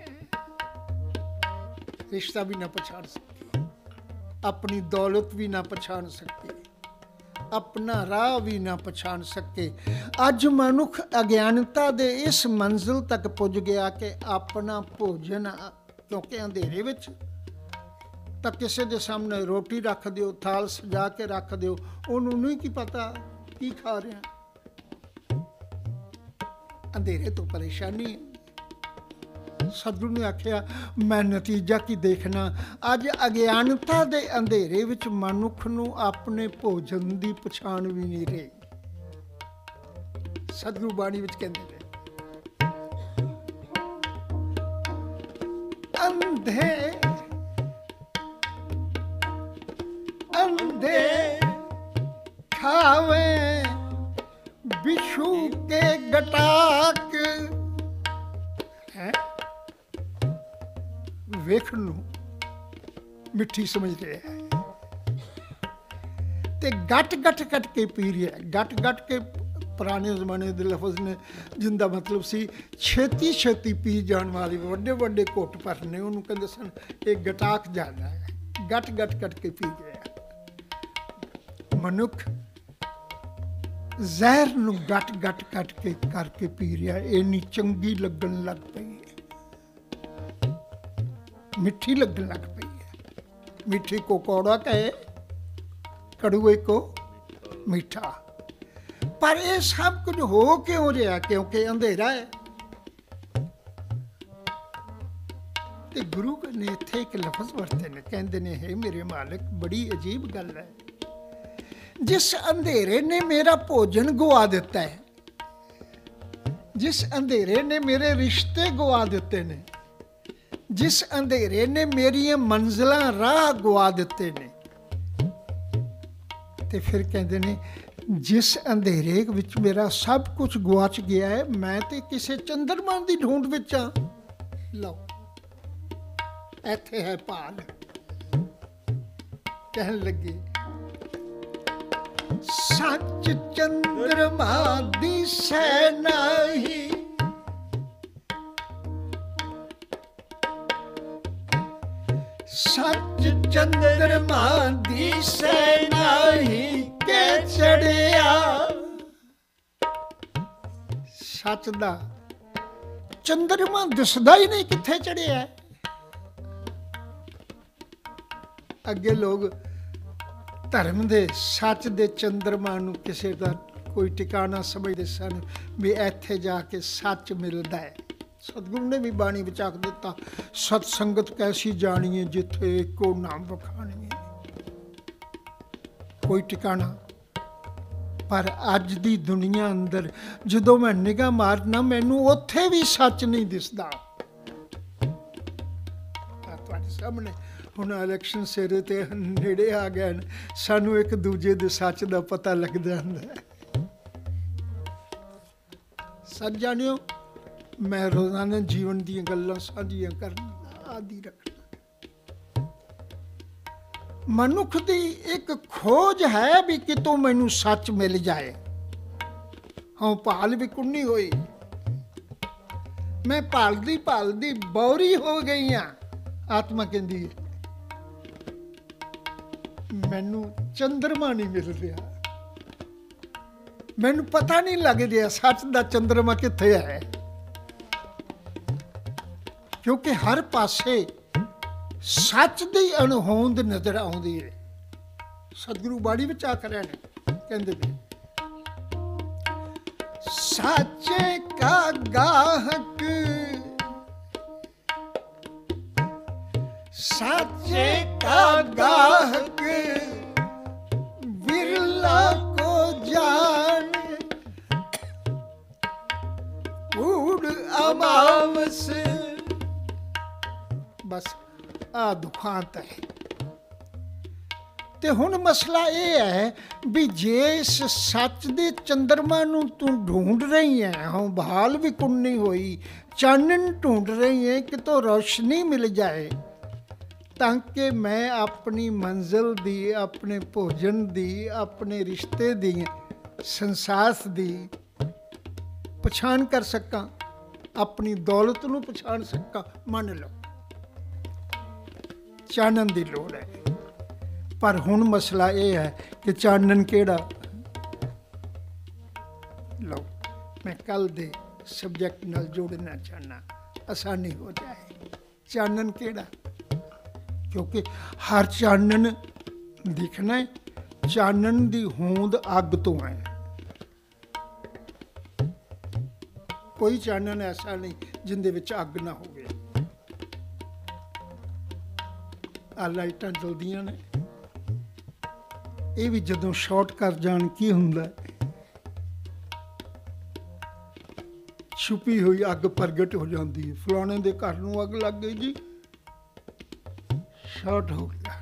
रिश्ता भी ना पछाण सके, अपनी दौलत भी ना पछाण सके, अपना राह भी ना पछाण सके। अज मनुख अज्ञानता दे इस मंजिल तक पुज गया कि अपना भोजन, क्योंकि अंधेरे विच तां किसी दे सामने रोटी रख दिओ, थाल सजा के रख दिओ, उन्होंने नहीं की पता की खा रहा। अंधेरे तो परेशानी है। सतगुरु ने आख्या मैं नतीजा की देखना। अज अज्ञानता दे अंधेरे विच मनुख नूं अपने भोजन दी पछाण भी नहीं रही। सतगुरु बाणी विच कहंदे ने अंधे अंधे खावे बिच्छू के गटाक। है ਵੇਖਣ ਨੂੰ ਮਿੱਠੀ ਸਮਝ ਰਿਹਾ ਹੈ ਤੇ ਗੱਟ ਕੇ ਪੀ ਰਿਹਾ। ਗੱਟ ਕੇ ਪੁਰਾਣੇ ਜ਼ਮਾਨੇ ਦੇ ਲਫ਼ਜ਼ ਨੇ ਜਿੰਦਾ ਮਤਲਬ ਸੀ ਛੇਤੀ ਪੀ ਜਾਣ ਵਾਲੀ ਵੱਡੇ ਘੁੱਟ ਭਰਨੇ, ਉਹਨੂੰ ਕਹਿੰਦੇ ਸਨ ਇਹ ਗਟਾਕ ਜਾਂਦਾ ਹੈ। ਗੱਟ ਕੇ ਪੀ ਗਿਆ। ਮਨੁੱਖ ਜ਼ਹਿਰ ਨੂੰ ਗੱਟ ਕੇ ਕਰਕੇ ਪੀ ਰਿਹਾ। ਇੰਨੀ ਚੰਗੀ ਲੱਗਣ ਲੱਗ ਪਈ, मिठी लगने लग पई है। मीठी को कौड़ा कहे, कड़ुए को मीठा। पर ये सब कुछ हो क्यों रहा? क्योंकि अंधेरा है। ते गुरु ने इत्थे एक लफ्ज वरते ने, कहंदे ने हे मेरे मालिक बड़ी अजीब गल है, जिस अंधेरे ने मेरा भोजन गवा दिता है, जिस अंधेरे ने मेरे रिश्ते गवा दिते ने, जिस अंधेरे ने मेरिया मंजिल राह गवा दिते ने, ते फिर कहते ने जिस अंधेरे विच मेरा सब कुछ गुआच गया है, मैं ते किसे चंद्रमा की ढूंढ विच आ। लो इत्थे है भाल। कहन लगे सच चंद्रमा दी सैना ही, सच चंद्रमा दिसे नाही के चढ़िया। सच दा चंद्रमा दिसदा ही नहीं किथे चढ़िया। अगे लोग धर्म दे सच दे चंद्रमा नूं किसे दा कोई ठिकाना समझदे सन भी इत्थे जाके सच मिलदा है। सतगुरु ने भी बाणी विच आख दिता, सतसंगत कैसी जानिए जिथे एको नाम बखानिए। कोई ठिकाना पर अज दी दुनिया अंदर जदों मैं निगाह मारना मैनू उत्थे भी सच नहीं दिसदा। तुहाडे सामने हुण इलैक्शन सिरे ते नेड़े आ गए, सानू एक दूजे दे सच दा पता लग जांदा है। सच जानियो, मैं रोजाना जीवन दी गल्लां साझियां करना आदि रखना। मनुख दी एक खोज है भी कितों मैनू सच मिल जाए। हाँ भाल भी कुन्नी होई, मैं भालदी बौरी हो गई हाँ। आत्मा कहती है मैनू चंद्रमा नहीं मिल रहा, मैनू पता नहीं लग रहा सच दा चंद्रमा किथे है। क्योंकि हर पासे सच दी अणहोंद नजर आउंदी है। सतगुरु बाड़ी विच आख रहे ने, कहंदे भी साचे का गाहक, साचे का गाहक बिरला को जान, कूड़ अमावस। बस आ दुखांत है। ते हुण मसला यह है भी जे इस सच दे चंद्रमा नूं तू ढूंढ रही है, हाँ बहाल भी कुन्नी होई, चानन ढूंढ रही है कि तो रोशनी मिल जाए ताकि मैं अपनी मंजिल दी, अपने भोजन दी, अपने रिश्ते दी, संसास दी पछाण कर सकां, अपनी दौलत नूं पछाण सकां। मान लो चानन दी लोड़ है, पर हुण मसला यह है कि चानन केड़ा। लो मैं कल दे सब्जैक्ट नाल जोड़ना चाहना, आसानी हो जाए। चानन केड़ा, क्योंकि हर चानन दिखना है, चानन दी होंद अग तो है। कोई चानन ऐसा नहीं जिंदे विच अग ना होवे। आ लाइटां जलदियां ने, ये भी जदों शॉर्ट कर जान की हुंदा, छुपी हुई अग प्रगट हो जाती है। फलाने दे घर नूं अग लग गई जी, शॉर्ट हो गया।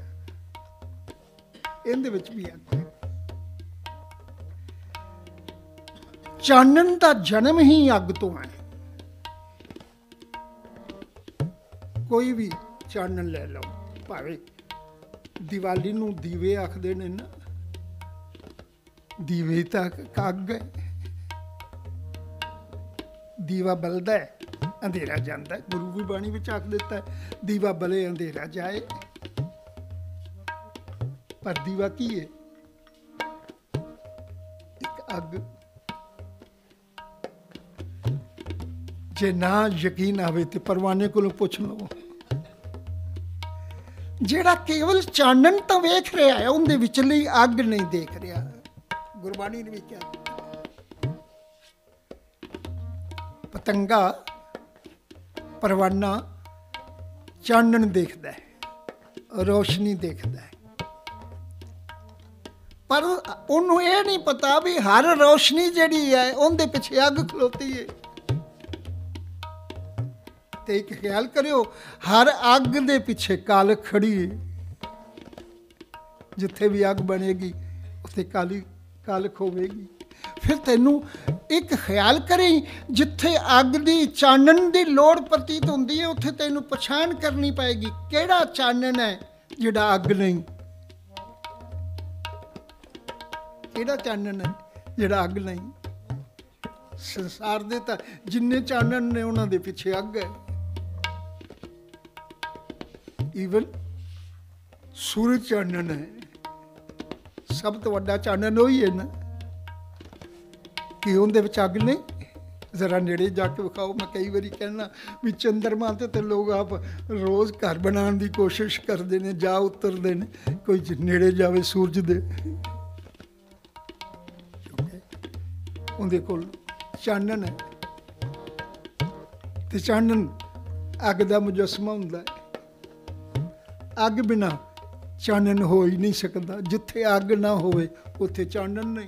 इहदे विच भी अग है। चानन दा जन्म ही अग तो है। कोई भी चानन ले लो, भावे दिवाली नूं दीवे आखदे ने ना, दीवे तक अग है। दीवा बलदा है अंधेरा जाता है। गुरु भी बाणी विच आख दिता है, दीवा बले अंधेरा जाए। पर दीवा की है? एक अग। जे ना यकीन आवे तो परवाने कोलों पुछ लो। जेड़ा केवल चानन तो वेख रहा है, उनदे विचली अग नहीं देख रहा। गुरबाणी ने भी क्या, पतंगा परवाना चानन देखता है, रोशनी देखता है, पर उन्होंने ये नहीं पता भी हर रोशनी जिहड़ी है उनदे पिछे अग खलोती है। ते एक ख्याल करियो, हर अग दे पिछे काल खड़ी है। जिथे भी अग बनेगी उत्थे काली कालख होवेगी। फिर तैनू एक ख्याल करें, जिथे अग दी चानन दी लोड़ प्रतीत होंदी है, उत्थे तैनू पछाण करनी पएगी केड़ा चानन है जिहड़ा अग नहीं, केड़ा चानन है जिहड़ा अग नहीं। संसार दे तां जिन्ने चानन ने उन्हां दे पिछे अग है। ਈਵਨ ਸੂਰਜ ਚਾਨਣ ਹੈ, ਸਭ ਤੋਂ ਵੱਡਾ ਚਾਨਣ ਉਹੀ ਹੈ ਨਾ, ਕਿ ਉਹਦੇ ਵਿੱਚ ਅੱਗ ਨਹੀਂ। ਜ਼ਰਾ ਨੇੜੇ ਜਾ ਕੇ ਵਿਖਾਓ। ਮੈਂ ਕਈ ਵਾਰੀ ਕਹਿਣਾ ਵੀ ਚੰਦਰਮਾ ਤੇ ਲੋਕ ਆਪ ਰੋਜ਼ ਘਰ ਬਣਾਉਣ ਦੀ ਕੋਸ਼ਿਸ਼ ਕਰਦੇ ਨੇ, ਜਾ ਉਤਰਦੇ ਨੇ, ਕੋਈ ਨੇੜੇ ਜਾਵੇ ਸੂਰਜ ਦੇ, ਉਹਦੇ ਕੋਲ ਚਾਨਣ ਹੈ। ਤੇ ਚਾਨਣ ਅੱਗ ਦਾ ਮੁਜੱਸਮਾ ਹੁੰਦਾ ਹੈ। ਅੱਗ ਬਿਨਾਂ ਚਾਨਣ ਹੋ ਹੀ ਨਹੀਂ ਸਕਦਾ। ਜਿੱਥੇ ਅੱਗ ਨਾ ਹੋਵੇ ਉੱਥੇ ਚਾਨਣ ਨਹੀਂ।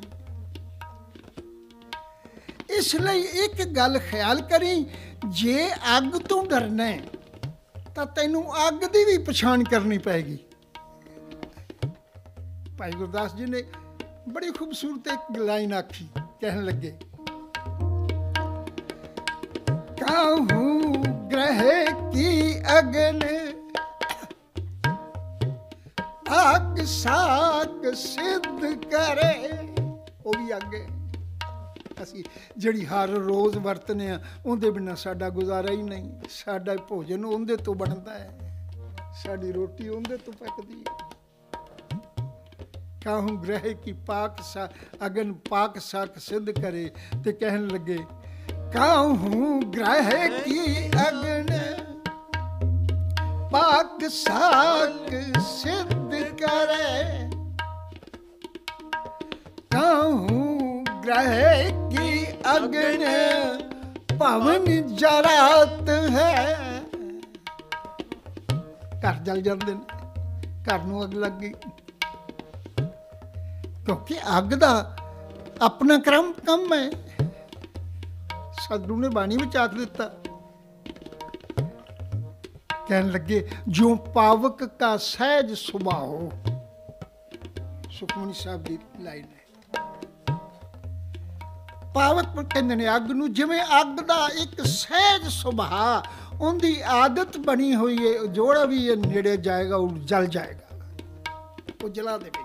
ਇਸ ਲਈ ਇੱਕ ਗੱਲ ਖਿਆਲ ਕਰੀ, ਜੇ ਅੱਗ ਤੋਂ ਡਰਨਾ ਹੈ ਤਾਂ ਤੈਨੂੰ ਅੱਗ ਦੀ ਵੀ ਪਛਾਣ ਕਰਨੀ ਪਏਗੀ। ਭਾਈ ਗੁਰਦਾਸ ਜੀ ਨੇ ਬੜੀ ਖੂਬਸੂਰਤ ਇੱਕ ਲਾਈਨ ਆਖੀ, ਕਹਿਣ ਲੱਗੇ, ਕਾਹੂ ਗ੍ਰਹਿ ਕੀ ਅਗਨ ਆਗ ਸਾਕ ਸਿੱਧ ਕਰੇ। ਉਹ ਵੀ ਅੱਗ ਹੈ। ਅਸੀਂ ਜਿਹੜੀ ਹਰ ਰੋਜ਼ ਵਰਤਨੇ ਆ, ਉਹਦੇ ਬਿਨਾਂ ਸਾਡਾ ਗੁਜ਼ਾਰਾ ਹੀ ਨਹੀਂ। ਸਾਡਾ ਭੋਜਨ ਉਹਦੇ ਤੋਂ ਬਣਦਾ ਹੈ, ਸਾਡੀ ਰੋਟੀ ਉਹਦੇ ਤੋਂ ਪੱਕਦੀ ਹੈ। ਕਾਹੂ ਗ੍ਰਹਿ ਕੀ ਪਾਕ ਸਾ ਅਗਨ ਪਾਕ ਸਾਕ ਸਿੱਧ ਕਰੇ। ਤੇ ਕਹਿਣ ਲੱਗੇ, ਕਾਹੂ ਗ੍ਰਹਿ ਕੀ ਅਗਨ ਪਾਕ ਸਾਕ ਸਿੱਧ ਕਰੇ। ਕਾਹੂ ਗ੍ਰਹਿ ਕੀ ਅਗਨ ਭਵਨ ਜਰਾਤ ਹੈ। ਘਰ ਜਲ ਜਾਂਦੇ ਨੇ, ਘਰ ਨੂੰ ਅੱਗ ਲੱਗ ਗਈ, ਕਿਉਂਕਿ ਅੱਗ ਦਾ ਆਪਣਾ ਕੰਮ ਹੈ। ਸਾਧੂ ਨੇ ਬਾਣੀ ਵਿੱਚ ਆਖ ਦਿੱਤਾ, ਕਹਿਣ ਲੱਗੇ, ਜੋ ਪਾਵਕ ਕਾ ਸਹਿਜ ਸੁਭਾਓ। ਸੁਖਮਨੀ ਸਾਹਿਬ ਦੀ ਲਾਈਨ ਹੈ। ਪਾਵਕ ਕਹਿੰਦੇ ਨੇ ਅੱਗ ਨੂੰ, ਜਿਵੇਂ ਅੱਗ ਦਾ ਇੱਕ ਸਹਿਜ ਸੁਭਾਅ, ਉਹਦੀ ਆਦਤ ਬਣੀ ਹੋਈ ਹੈ। ਜਿਹੜਾ ਵੀ ਇਹ ਨੇੜੇ ਜਾਏਗਾ ਉਹ ਜਲ ਜਾਏਗਾ, ਉਹ ਜਲਾ ਦੇਵੇਗੀ।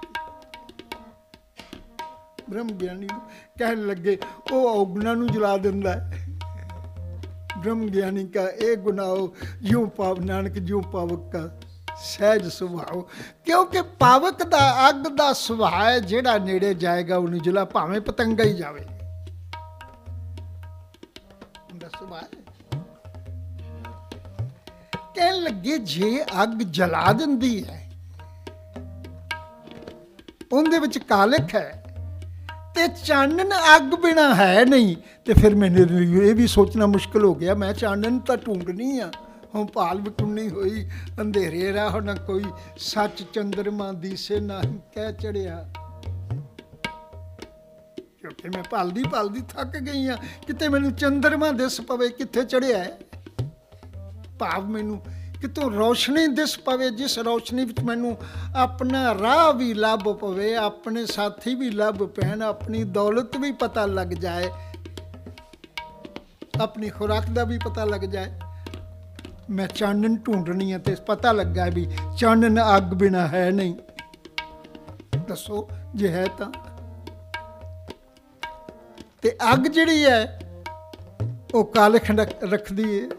ਬ੍ਰਹਮ ਗਿਆਨੀ ਨੂੰ ਕਹਿਣ ਲੱਗੇ, ਉਹ ਔਗੁਣਾਂ ਨੂੰ ਜਲਾ ਦਿੰਦਾ ਹੈ। ਬ੍ਰਹਮ ਗਿਆਨੀ ਕਾ ਇਹ ਗੁਨਾਹ ਯੂੰ ਪਾਵ ਨਾਨਕ ਜਿਉਂ ਪਾਵਕ ਕਾ ਸਹਿਜ ਸੁਭਾਅ। ਕਿਉਂਕਿ ਪਾਵਕ ਦਾ ਅੱਗ ਦਾ ਸੁਭਾਅ ਹੈ, ਜਿਹੜਾ ਨੇੜੇ ਜਾਏਗਾ ਉਹਨੂੰ ਜਲਾ, ਭਾਵੇਂ ਪਤੰਗਾ ਹੀ ਜਾਵੇ। ਕਹਿਣ ਲੱਗੇ, ਜੇ ਅੱਗ ਜਲਾ ਦਿੰਦੀ ਹੈ, ਉਹਦੇ ਵਿੱਚ ਕਾਲਖ ਹੈ, ਤੇ ਚਾਨਣ ਅੱਗ ਬਿਨਾਂ ਹੈ ਨਹੀਂ, ਤੇ ਫਿਰ ਮੈਨੂੰ ਇਹ ਵੀ ਸੋਚਣਾ ਮੁਸ਼ਕਿਲ ਹੋ ਗਿਆ, ਮੈਂ ਚਾਨਣ ਤਾਂ ਢੂੰਡਣੀ ਆ। ਹੁਣ ਭਾਲ ਵਿਕੁੰਨੀ ਹੋਈ, ਅੰਧੇਰੇ ਰਾਹ ਨਾ ਕੋਈ, ਸੱਚ ਚੰਦਰਮਾ ਦੀਸੇ ਨਹੀਂ ਕਹਿ ਚੜਿਆ। ਕਿਉਂਕਿ ਮੈਂ ਭਾਲਦੀ ਥੱਕ ਗਈ ਹਾਂ, ਕਿਤੇ ਮੈਨੂੰ ਚੰਦਰਮਾ ਦਿਸ ਪਵੇ ਕਿੱਥੇ ਚੜਿਆ ਹੈ। ਭਾਵ ਮੈਨੂੰ ਕਿਤੋਂ ਰੌਸ਼ਨੀ ਦਿਸ ਪਵੇ, ਜਿਸ ਰੌਸ਼ਨੀ ਵਿੱਚ ਮੈਨੂੰ ਆਪਣਾ ਰਾਹ ਵੀ ਲੱਭ ਪਵੇ, ਆਪਣੇ ਸਾਥੀ ਵੀ ਲੱਭ ਪੈਣ, ਆਪਣੀ ਦੌਲਤ ਵੀ ਪਤਾ ਲੱਗ ਜਾਏ, ਆਪਣੀ ਖੁਰਾਕ ਦਾ ਵੀ ਪਤਾ ਲੱਗ ਜਾਏ। ਮੈਂ ਚਾਨਣ ਢੂੰਡਣੀ ਹੈ, ਤੇ ਪਤਾ ਲੱਗਾ ਵੀ ਚਾਨਣ ਅੱਗ ਬਿਨਾਂ ਹੈ ਨਹੀਂ। ਦੱਸੋ ਜੇ ਹੈ ਤਾਂ। ਤੇ ਅੱਗ ਜਿਹੜੀ ਹੈ ਉਹ ਕਾਲਖ ਰੱਖਦੀ ਹੈ।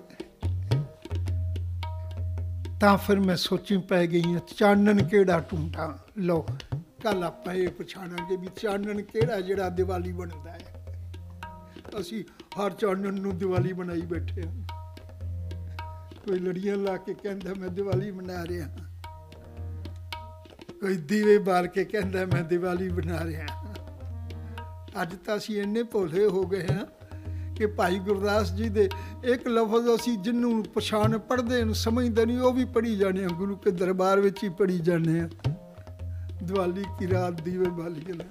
ਤਾਂ ਫਿਰ ਮੈਂ ਸੋਚੀ ਪੈ ਗਈ ਹਾਂ, ਚਾਨਣ ਕਿਹੜਾ ਢੂੰਡਾਂ। ਲਓ, ਕੱਲ ਆਪਾਂ ਇਹ ਪਛਾਣਾਂਗੇ ਵੀ ਚਾਨਣ ਕਿਹੜਾ ਜਿਹੜਾ ਦੀਵਾਲੀ ਬਣਦਾ ਹੈ। ਅਸੀਂ ਹਰ ਚਾਨਣ ਨੂੰ ਦੀਵਾਲੀ ਬਣਾਈ ਬੈਠੇ ਹਾਂ। ਕੋਈ ਲੜੀਆਂ ਲਾ ਕੇ ਕਹਿੰਦਾ ਮੈਂ ਦੀਵਾਲੀ ਮਨਾ ਰਿਹਾ, ਕੋਈ ਦੀਵੇ ਬਾਲ ਕੇ ਕਹਿੰਦਾ ਮੈਂ ਦੀਵਾਲੀ ਬਣਾ ਰਿਹਾ। ਅੱਜ ਤਾਂ ਅਸੀਂ ਇੰਨੇ ਭੋਲੇ ਹੋ ਗਏ ਹਾਂ ਕਿ ਭਾਈ ਗੁਰਦਾਸ ਜੀ ਦੇ ਇੱਕ ਲਫ਼ਜ਼ ਅਸੀਂ ਜਿਹਨੂੰ ਪਛਾਣ ਪੜ੍ਹਦੇ ਨੂੰ ਸਮਝਦੇ ਨਹੀਂ, ਉਹ ਵੀ ਪੜ੍ਹੀ ਜਾਂਦੇ ਹਾਂ, ਗੁਰੂ ਕੇ ਦਰਬਾਰ ਵਿੱਚ ਹੀ ਪੜ੍ਹੀ ਜਾਂਦੇ ਹਾਂ। ਦੀਵਾਲੀ ਕੀ ਰਾਤ ਦੀਵੇ ਬਾਲੀ ਨਾ,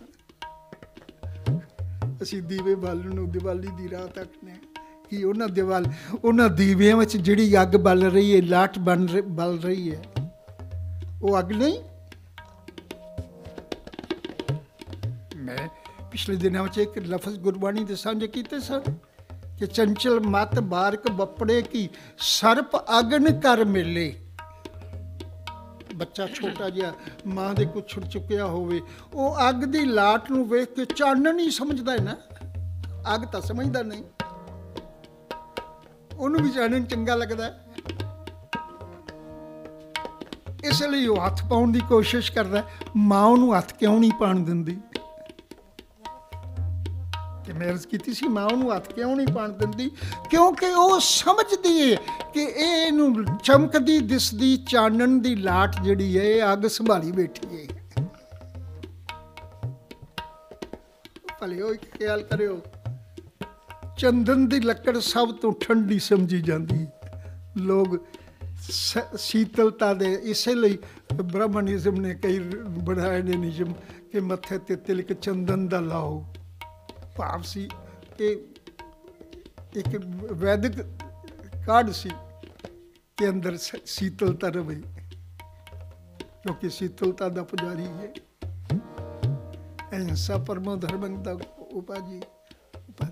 ਅਸੀਂ ਦੀਵੇ ਬਾਲਣ ਨੂੰ ਦੀਵਾਲੀ ਦੀ ਰਾਤ ਆਖਦੇ ਹਾਂ। ਕਿ ਉਹਨਾਂ ਦੀਵਿਆਂ ਵਿੱਚ ਜਿਹੜੀ ਅੱਗ ਬਲ ਰਹੀ ਹੈ, ਲਾਟ ਬਲ ਰਹੀ ਹੈ, ਉਹ ਅੱਗ ਨਹੀਂ। ਮੈਂ ਪਿਛਲੇ ਦਿਨਾਂ ਵਿੱਚ ਇੱਕ ਲਫ਼ਜ਼ ਗੁਰਬਾਣੀ ਦੇ ਸਾਂਝੇ ਕੀਤੇ ਸਨ ਕਿ ਚੰਚਲ ਮਤ ਬਾਰਕ ਬੱਪੜੇ ਕੀ ਸਰਪ ਅਗਨ ਕਰ ਮਿਲੇ। ਬੱਚਾ ਛੋਟਾ ਜਿਹਾ ਮਾਂ ਦੇ ਕੋਲ ਛੁੱਟ ਚੁੱਕਿਆ ਹੋਵੇ, ਉਹ ਅੱਗ ਦੀ ਲਾਟ ਨੂੰ ਵੇਖ ਕੇ ਚਾਨਣ ਹੀ ਸਮਝਦਾ ਹੈ ਨਾ, ਅੱਗ ਤਾਂ ਸਮਝਦਾ ਨਹੀਂ। ਉਹਨੂੰ ਵੀ ਚਾਨਣ ਚੰਗਾ ਲੱਗਦਾ। ਇਸ ਲਈ ਉਹ ਹੱਥ ਪਾਉਣ ਦੀ ਕੋਸ਼ਿਸ਼ ਕਰਦਾ। ਮਾਂ ਉਹਨੂੰ ਹੱਥ ਕਿਉਂ ਨਹੀਂ ਪਾਉਣ ਦਿੰਦੀ? ਕਿ ਮੈਂ ਅਰਜ਼ ਕੀਤੀ ਸੀ, ਮਾਂ ਉਹਨੂੰ ਹੱਥ ਕਿਉਂ ਨਹੀਂ ਪਾਉਣ ਦਿੰਦੀ? ਕਿਉਂਕਿ ਉਹ ਸਮਝਦੀ ਹੈ ਕਿ ਇਹਨੂੰ ਚਮਕਦੀ ਦਿਸਦੀ ਚਾਨਣ ਦੀ ਲਾਟ ਜਿਹੜੀ ਹੈ ਇਹ ਅੱਗ ਸੰਭਾਲੀ ਬੈਠੀ ਹੈ। ਭਲੇ ਉਹ ਇੱਕ ਖਿਆਲ ਕਰਿਓ, ਚੰਦਨ ਦੀ ਲੱਕੜ ਸਭ ਤੋਂ ਠੰਡੀ ਸਮਝੀ ਜਾਂਦੀ। ਲੋਕ ਸ਼ੀਤਲਤਾ ਦੇ ਇਸੇ ਲਈ ਬ੍ਰਾਹਮਣਿਜ਼ਮ ਨੇ ਕਈ ਬਣਾਏ ਨੇ ਨਿਯਮ ਕਿ ਮੱਥੇ ਤੇ ਤਿਲਕ ਚੰਦਨ ਦਾ ਲਾਓ। ਭਾਵ ਸੀ ਇਹ ਇੱਕ ਵੈਦਿਕ ਕਾਢ ਸੀ ਕਿ ਅੰਦਰ ਸ਼ੀਤਲਤਾ ਰਵੇ, ਕਿਉਂਕਿ ਸ਼ੀਤਲਤਾ ਦਾ ਪੁਜਾਰੀ ਹੈ। ਅਹਿੰਸਾ ਪਰਮੋ ਧਰਮੰ ਦਾ ਉਪਾਧੀ ਹੈ।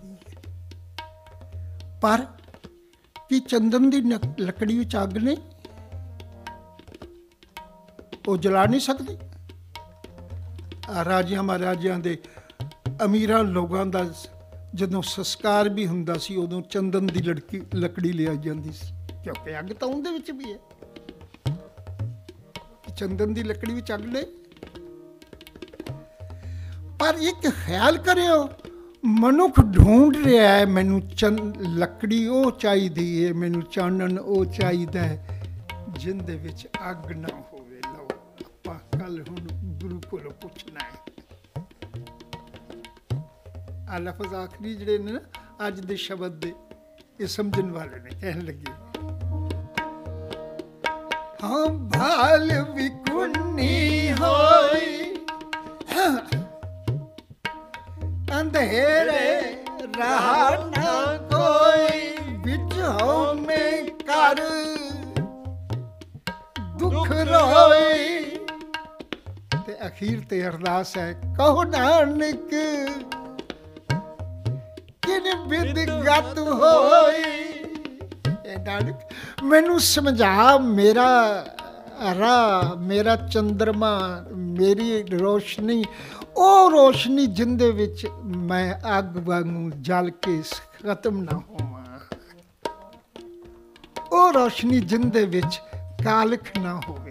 ਪਰ ਕੀ ਚੰਦਨ ਦੀ ਲੱਕੜੀ ਵਿੱਚ ਅੱਗ ਨਹੀਂ? ਉਹ ਜਲਾ ਨਹੀਂ ਸਕਦੀ। ਰਾਜਿਆਂ ਮਹਾਰਾਜਿਆਂ ਦੇ ਅਮੀਰਾਂ ਲੋਕਾਂ ਦਾ ਜਦੋਂ ਸੰਸਕਾਰ ਵੀ ਹੁੰਦਾ ਸੀ ਉਦੋਂ ਚੰਦਨ ਦੀ ਲੱਕੜੀ ਲਿਆਈ ਜਾਂਦੀ ਸੀ, ਕਿਉਂਕਿ ਅੱਗ ਤਾਂ ਉਹਦੇ ਵਿੱਚ ਵੀ ਹੈ। ਚੰਦਨ ਦੀ ਲੱਕੜੀ ਵਿੱਚ ਅੱਗ ਨਹੀਂ। ਪਰ ਇੱਕ ਖਿਆਲ ਕਰਿਓ, ਮਨੁੱਖ ਢੂੰਡ ਰਿਹਾ ਹੈ ਮੈਨੂੰ ਲੱਕੜੀ ਉਹ ਚਾਹੀਦੀ ਹੈ, ਮੈਨੂੰ ਚਾਨਣ ਉਹ ਚਾਹੀਦਾ ਹੈ ਜਿਹਦੇ ਵਿੱਚ ਅੱਗ ਨਾ ਹੋਵੇ। ਲਓ ਆਪਾਂ ਕੱਲ ਹੁਣ ਗੁਰੂ ਕੋਲੋਂ ਪੁੱਛਣਾ ਹੈ। ਆ ਲਫ਼ਜ਼ ਆਖਰੀ ਜਿਹੜੇ ਨੇ ਨਾ ਅੱਜ ਦੇ ਸ਼ਬਦ ਦੇ, ਇਹ ਸਮਝਣ ਵਾਲੇ ਨੇ। ਕਹਿਣ ਲੱਗੇ, ਹਾਂ ਭਾਲ ਵਿਕੁੰਨੀ ਹੋਈ ਅੰਧੇਰੇ ਰਹਾ ਨਾ ਕੋਈ, ਵਿੱਚ ਹੋ ਮੈਂ ਕਰ ਦੁੱਖ ਰੋਈ। ਤੇ ਅਖੀਰ ਤੇ ਅਰਦਾਸ ਹੈ, ਕਹੋ ਨਾਨਕ ਕਿਨ ਬਿਦਗਤ ਹੋਈ। ਇਹ ਨਾਨਕ ਮੈਨੂੰ ਸਮਝਾ, ਮੇਰਾ ਰਾਹ, ਮੇਰਾ ਚੰਦਰਮਾ, ਮੇਰੀ ਰੋਸ਼ਨੀ, ਉਹ ਰੋਸ਼ਨੀ ਜਿੰਦੇ ਵਿੱਚ ਮੈਂ ਅੱਗ ਵਾਂਗੂ ਜਲ ਕੇ ਖਤਮ ਨਾ ਹੋਵਾਂ, ਉਹ ਰੋਸ਼ਨੀ ਜਿੰਦੇ ਵਿੱਚ ਕਾਲਖ ਨਾ ਹੋਵੇ।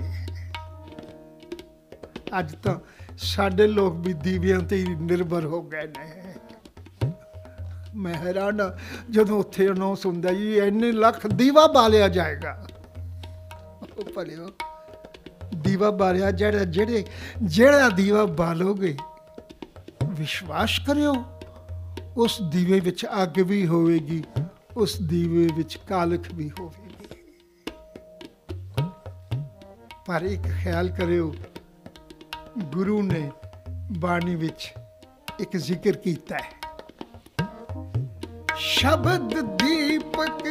ਅੱਜ ਤਾਂ ਸਾਡੇ ਲੋਕ ਵੀ ਦੀਵਿਆਂ ਤੇ ਹੀ ਨਿਰਭਰ ਹੋ ਗਏ ਨੇ। ਮੈਂ ਹੈਰਾਨ ਹਾਂ ਜਦੋਂ ਉੱਥੇ ਅਨਾਉਂਸ ਹੁੰਦਾ ਜੀ ਇੰਨੇ ਲੱਖ ਦੀਵਾ ਬਾਲਿਆ ਜਾਏਗਾ। ਉਹ ਭਲਿਓ ਦੀਵਾ ਬਾਲਿਆ, ਜਿਹੜਾ ਦੀਵਾ ਬਾਲੋਗੇ ਵਿਸ਼ਵਾਸ ਕਰਿਓ ਉਸ ਦੀਵੇ ਵਿੱਚ ਅੱਗ ਵੀ ਹੋਵੇਗੀ, ਉਸ ਦੀਵੇ ਵਿੱਚ ਕਾਲਖ ਵੀ ਹੋਵੇਗੀ। ਪਰ ਇੱਕ ਖਿਆਲ ਕਰਿਓ, ਗੁਰੂ ਨੇ ਬਾਣੀ ਵਿੱਚ ਇੱਕ ਜ਼ਿਕਰ ਕੀਤਾ ਹੈ, ਸ਼ਬਦ ਦੀਪਕ,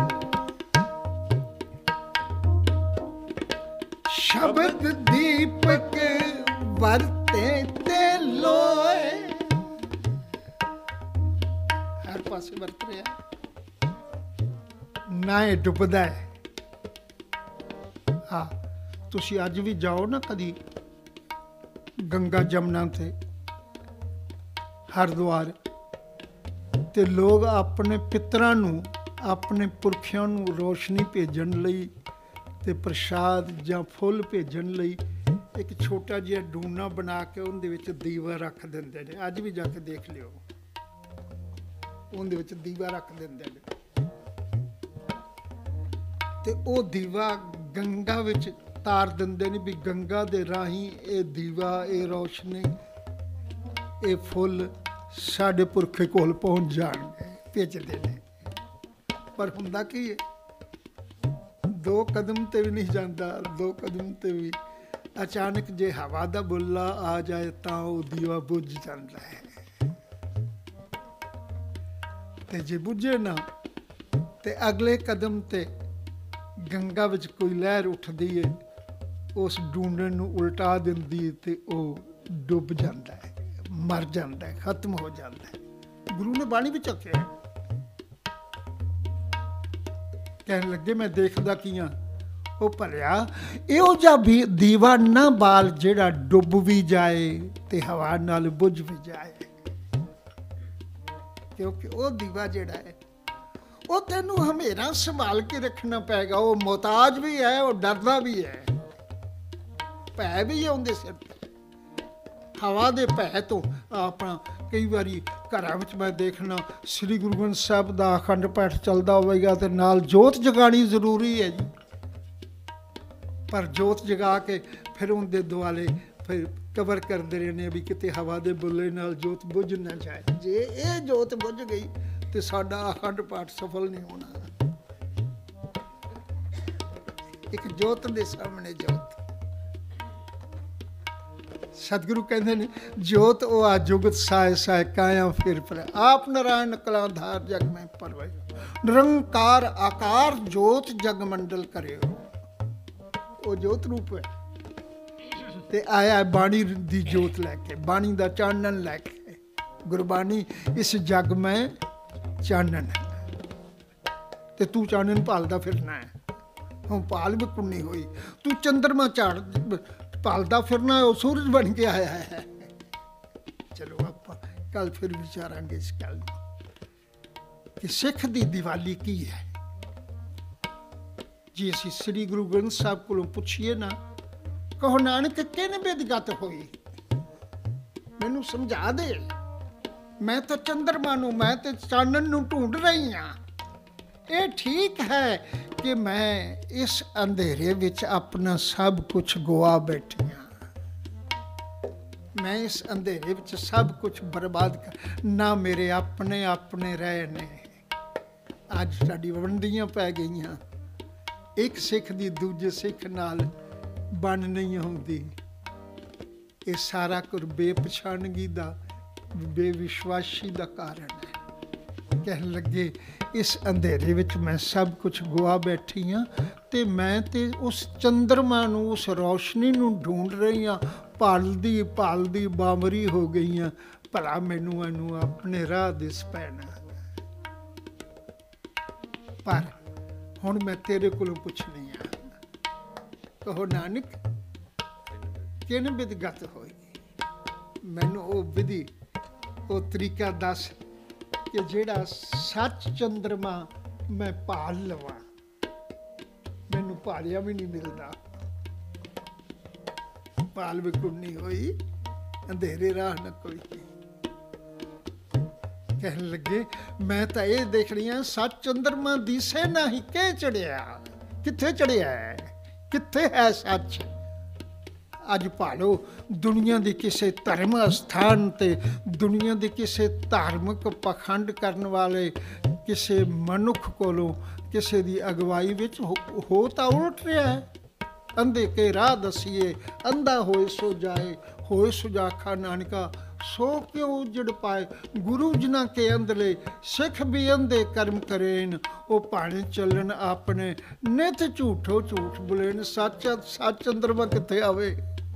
ਸ਼ਬਦ ਦੀਪਕ ਵਰਤੇ ਤੇ ਲੋਏ। ਹਰ ਪਾਸੇ ਵਰਤ ਰਿਹਾ, ਨਾ ਇਹ ਡੁੱਬਦਾ ਹੈ। ਹਾਂ, ਤੁਸੀਂ ਅੱਜ ਵੀ ਜਾਓ ਨਾ ਕਦੀ ਗੰਗਾ ਜਮਨਾ ਤੇ ਹਰਿਦੁਆਰ, ਤੇ ਲੋਕ ਆਪਣੇ ਪਿੱਤਰਾਂ ਨੂੰ, ਆਪਣੇ ਪੁਰਖਿਆਂ ਨੂੰ ਰੋਸ਼ਨੀ ਭੇਜਣ ਲਈ ਤੇ ਪ੍ਰਸ਼ਾਦ ਜਾਂ ਫੁੱਲ ਭੇਜਣ ਲਈ ਇੱਕ ਛੋਟਾ ਜਿਹਾ ਡੂਨਾ ਬਣਾ ਕੇ ਉਹਦੇ ਵਿੱਚ ਦੀਵਾ ਰੱਖ ਦਿੰਦੇ ਨੇ। ਅੱਜ ਵੀ ਜਾ ਕੇ ਦੇਖ ਲਿਓ, ਉਹਦੇ ਵਿੱਚ ਦੀਵਾ ਰੱਖ ਦਿੰਦੇ ਨੇ ਤੇ ਉਹ ਦੀਵਾ ਗੰਗਾ ਵਿੱਚ ਤਾਰ ਦਿੰਦੇ ਨੇ ਵੀ ਗੰਗਾ ਦੇ ਰਾਹੀਂ ਇਹ ਦੀਵਾ, ਇਹ ਰੋਸ਼ਨੀ, ਇਹ ਫੁੱਲ ਸਾਡੇ ਪੁਰਖੇ ਕੋਲ ਪਹੁੰਚ ਜਾਣਗੇ, ਭੇਜਦੇ ਨੇ। ਪਰ ਹੁੰਦਾ ਕੀ ਹੈ, 2 ਕਦਮ ਤੇ ਵੀ ਨਹੀਂ ਜਾਂਦਾ, 2 ਕਦਮ ਤੇ ਵੀ ਅਚਾਨਕ ਜੇ ਹਵਾ ਦਾ ਬੁੱਲਾ ਆ ਜਾਏ ਤਾਂ ਉਹ ਦੀਵਾ ਬੁੱਝ ਜਾਂਦਾ ਹੈ। ਤੇ ਜੇ ਬੁੱਝੇ ਨਾ ਤੇ ਅਗਲੇ ਕਦਮ ਤੇ ਗੰਗਾ ਵਿੱਚ ਕੋਈ ਲਹਿਰ ਉੱਠਦੀ ਹੈ, ਉਸ ਡੂੰਡਣ ਨੂੰ ਉਲਟਾ ਦਿੰਦੀ ਹੈ ਤੇ ਉਹ ਡੁੱਬ ਜਾਂਦਾ ਹੈ, ਮਰ ਜਾਂਦਾ ਹੈ, ਖਤਮ ਹੋ ਜਾਂਦਾ ਹੈ। ਗੁਰੂ ਨੇ ਬਾਣੀ ਵਿੱਚ ਆਖਿਆ। ਕਹਿਣ ਲੱਗੇ, ਮੈਂ ਦੇਖਦਾ ਕੀ ਹਾਂ, ਉਹ ਭਲਿਆ ਇਹੋ ਜਿਹਾ ਵੀ ਦੀਵਾ ਨਾ ਬਾਲ ਜਿਹੜਾ ਡੁੱਬ ਵੀ ਜਾਏ ਤੇ ਹਵਾ ਨਾਲ ਬੁੱਝ ਵੀ ਜਾਏ, ਕਿਉਂਕਿ ਉਹ ਦੀਵਾ ਜਿਹੜਾ ਹੈ ਉਹ ਤੈਨੂੰ ਹਮੇਸ਼ਾ ਸੰਭਾਲ ਕੇ ਰੱਖਣਾ ਪਏਗਾ। ਉਹ ਮੁਹਤਾਜ ਵੀ ਹੈ, ਉਹ ਡਰਦਾ ਵੀ ਹੈ। ਭੈ ਵੀ ਆਉਂਦੇ ਸਿਰ ਤੇ। ਹਵਾ ਦੇ ਭੈ ਤੋਂ ਆਪਣਾ ਕਈ ਵਾਰੀ ਘਰਾਂ ਵਿੱਚ ਮੈਂ ਦੇਖਣਾ ਸ੍ਰੀ ਗੁਰੂ ਗ੍ਰੰਥ ਸਾਹਿਬ ਦਾ ਅਖੰਡ ਪਾਠ ਚੱਲਦਾ ਹੋਵੇਗਾ ਤੇ ਨਾਲ ਜੋਤ ਜਗਾਣੀ ਜ਼ਰੂਰੀ ਹੈ ਜੀ। ਪਰ ਜੋਤ ਜਗਾ ਕੇ ਫਿਰ ਉਹਦੇ ਦੁਆਲੇ ਫਿਰ ਕਵਰ ਕਰਦੇ ਰਹਿੰਦੇ ਵੀ ਕਿਤੇ ਹਵਾ ਦੇ ਬੁੱਲੇ ਨਾਲ ਜੋਤ ਬੁੱਝ ਨਾ ਜਾਏ। ਜੇ ਇਹ ਜੋਤ ਬੁੱਝ ਗਈ ਤੇ ਸਾਡਾ ਅਖੰਡ ਪਾਠ ਸਫਲ ਨਹੀਂ ਹੋਣਾ। ਇੱਕ ਜੋਤ ਦੇ ਸਾਹਮਣੇ ਜੋਤ। ਸਤਿਗੁਰੂ ਕਹਿੰਦੇ ਨੇ ਜੋਤ ਉਹ ਆ ਜੁਗਤ ਸਾਇ ਸਾਇ ਕਾਇਆ ਫਿਰ ਪਰ ਆਪ ਨਾਰਾਇਣ ਕਲਾਧਾਰ ਜਗ ਮੈਂ ਪਰਵੈ ਨਿਰੰਕਾਰ ਆਕਾਰ ਜੋਤ ਜਗ ਮੰਡਲ ਕਰਿਓ। ਉਹ ਜੋਤ ਰੂਪ ਹੈ ਤੇ ਆਇਆ ਬਾਣੀ ਦੀ ਜੋਤ ਲੈ ਕੇ, ਬਾਣੀ ਦਾ ਚਾਨਣ ਲੈ ਕੇ। ਗੁਰਬਾਣੀ ਇਸ ਜਗ ਮੈਂ ਚਾਨਣ ਤੇ ਤੂੰ ਚਾਨਣ ਭਾਲਦਾ ਫਿਰਨਾ ਹੈ। ਹੁਣ ਭਾਲ ਵੀ ਕੁੰਨੀ ਹੋਈ, ਤੂੰ ਚੰਦਰਮਾ ਝਾੜ ਭਾਲਦਾ ਫਿਰਨਾ, ਉਹ ਸੂਰਜ ਬਣ ਕੇ ਆਇਆ ਹੈ। ਚਲੋ ਆਪਾਂ ਕੱਲ ਫਿਰ ਵਿਚਾਰਾਂਗੇ ਇਸ ਗੱਲ ਨੂੰ ਕਿ ਸਿੱਖ ਦੀ ਦੀਵਾਲੀ ਕੀ ਹੈ। ਜੇ ਅਸੀਂ ਸ੍ਰੀ ਗੁਰੂ ਗ੍ਰੰਥ ਸਾਹਿਬ ਕੋਲੋਂ ਪੁੱਛੀਏ ਨਾ, ਕਹੋ ਨਾਨਕ ਕਿਹਨੇ ਬੇਦਗਤ ਹੋਈ, ਮੈਨੂੰ ਸਮਝਾ ਦੇ। ਮੈਂ ਤਾਂ ਚੰਦਰਮਾ ਨੂੰ, ਮੈਂ ਤੇ ਚਾਨਣ ਨੂੰ ਢੂੰਡ ਰਹੀ ਹਾਂ। ਇਹ ਠੀਕ ਹੈ ਕਿ ਮੈਂ ਇਸ ਅੰਧੇਰੇ ਵਿੱਚ ਆਪਣਾ ਸਭ ਕੁਝ ਗਵਾ ਬੈਠੀ ਹਾਂ। ਮੈਂ ਇਸ ਅੰਧੇਰੇ ਵਿੱਚ ਸਭ ਕੁਝ ਬਰਬਾਦ ਕਰ, ਨਾ ਮੇਰੇ ਆਪਣੇ ਆਪਣੇ ਰਹੇ ਨੇ। ਅੱਜ ਸਾਡੀ ਵੰਡੀਆਂ ਪੈ ਗਈਆਂ, ਇੱਕ ਸਿੱਖ ਦੀ ਦੂਜੇ ਸਿੱਖ ਨਾਲ ਬਣ ਨਹੀਂ ਹੁੰਦੀ। ਇਹ ਸਾਰਾ ਕੁਝ ਬੇਪਛਾਣਗੀ ਦਾ, ਬੇਵਿਸ਼ਵਾਸੀ ਦਾ ਕਾਰਨ ਹੈ। ਕਹਿਣ ਲੱਗੇ ਇਸ ਅੰਧੇਰੇ ਵਿੱਚ ਮੈਂ ਸਭ ਕੁਝ ਗੁਆ ਬੈਠੀ ਹਾਂ ਤੇ ਮੈਂ ਤੇ ਉਸ ਚੰਦਰਮਾ ਨੂੰ, ਉਸ ਰੌਸ਼ਨੀ ਨੂੰ ਢੂੰਡ ਰਹੀ ਹਾਂ। ਭਾਲਦੀ ਭਾਲਦੀ ਬਾਮਰੀ ਹੋ ਗਈ ਹਾਂ, ਭਲਾ ਮੈਨੂੰ ਇਹਨੂੰ ਆਪਣੇ ਰਾਹ ਦਿਸ ਪੈਣਾ। ਪਰ ਹੁਣ ਮੈਂ ਤੇਰੇ ਕੋਲੋਂ ਪੁੱਛਣੀ ਆ, ਕਹੋ ਨਾਨਕ ਕਿਹਨੇ ਬਿਦਗਤ ਹੋਈ। ਮੈਨੂੰ ਉਹ ਵਿਧੀ, ਉਹ ਤਰੀਕਾ ਦੱਸ ਕਿ ਜਿਹੜਾ ਸੱਚ ਚੰਦਰਮਾ ਮੈਂ ਭਾਲ ਲਵਾਂ। ਮੈਨੂੰ ਭਾਲਿਆ ਵੀ ਨਹੀਂ ਮਿਲਦਾ, ਭਾਲ ਵੀ ਕੁੰਨੀ ਹੋਈ, ਅੰਧੇਰੇ ਰਾਹ ਨਾ ਕੋਈ। ਕਹਿਣ ਲੱਗੇ ਮੈਂ ਤਾਂ ਇਹ ਦੇਖ ਰਹੀ ਹਾਂ ਸੱਚ ਚੰਦਰਮਾ ਦਿਸੇ ਨਹੀਂ, ਕਿ ਚੜਿਆ, ਕਿੱਥੇ ਚੜਿਆ ਹੈ, ਕਿੱਥੇ ਹੈ ਸੱਚ। ਅੱਜ ਭਾਲੋ ਦੁਨੀਆ ਦੇ ਕਿਸੇ ਧਰਮ ਅਸਥਾਨ ਤੇ, ਦੁਨੀਆ ਦੇ ਕਿਸੇ ਧਾਰਮਿਕ ਪਖੰਡ ਕਰਨ ਵਾਲੇ ਕਿਸੇ ਮਨੁੱਖ ਕੋਲੋਂ, ਕਿਸੇ ਦੀ ਅਗਵਾਈ ਵਿੱਚ ਹੋ ਤਾਂ ਉਲਟ ਰਿਹਾ ਹੈ। ਅੰਧੇ ਕੇ ਰਾਹ ਦਸੀਏ, ਅੰਧਾ ਹੋਏ ਸੋ ਜਾਏ, ਹੋਏ ਸੁਜਾਖਾ ਨਾਨਕਾ ਸੋ ਕਿਉ ਉਜੜ ਪਾਏ। ਗੁਰੂ ਜਿਨ੍ਹਾਂ ਕੇ ਅੰਧਲੇ, ਸਿੱਖ ਵੀ ਅੰਧੇ ਕਰਮ ਕਰੇਨ, ਉਹ ਭਾਣੇ ਚੱਲਣ ਆਪਣੇ, ਨਿਤ ਝੂਠੋ ਝੂਠ ਬੁਲੇਨ। ਸੱਚ ਸੱਚ ਚੰਦਰਮਾ ਕਿੱਥੇ ਆਵੇ,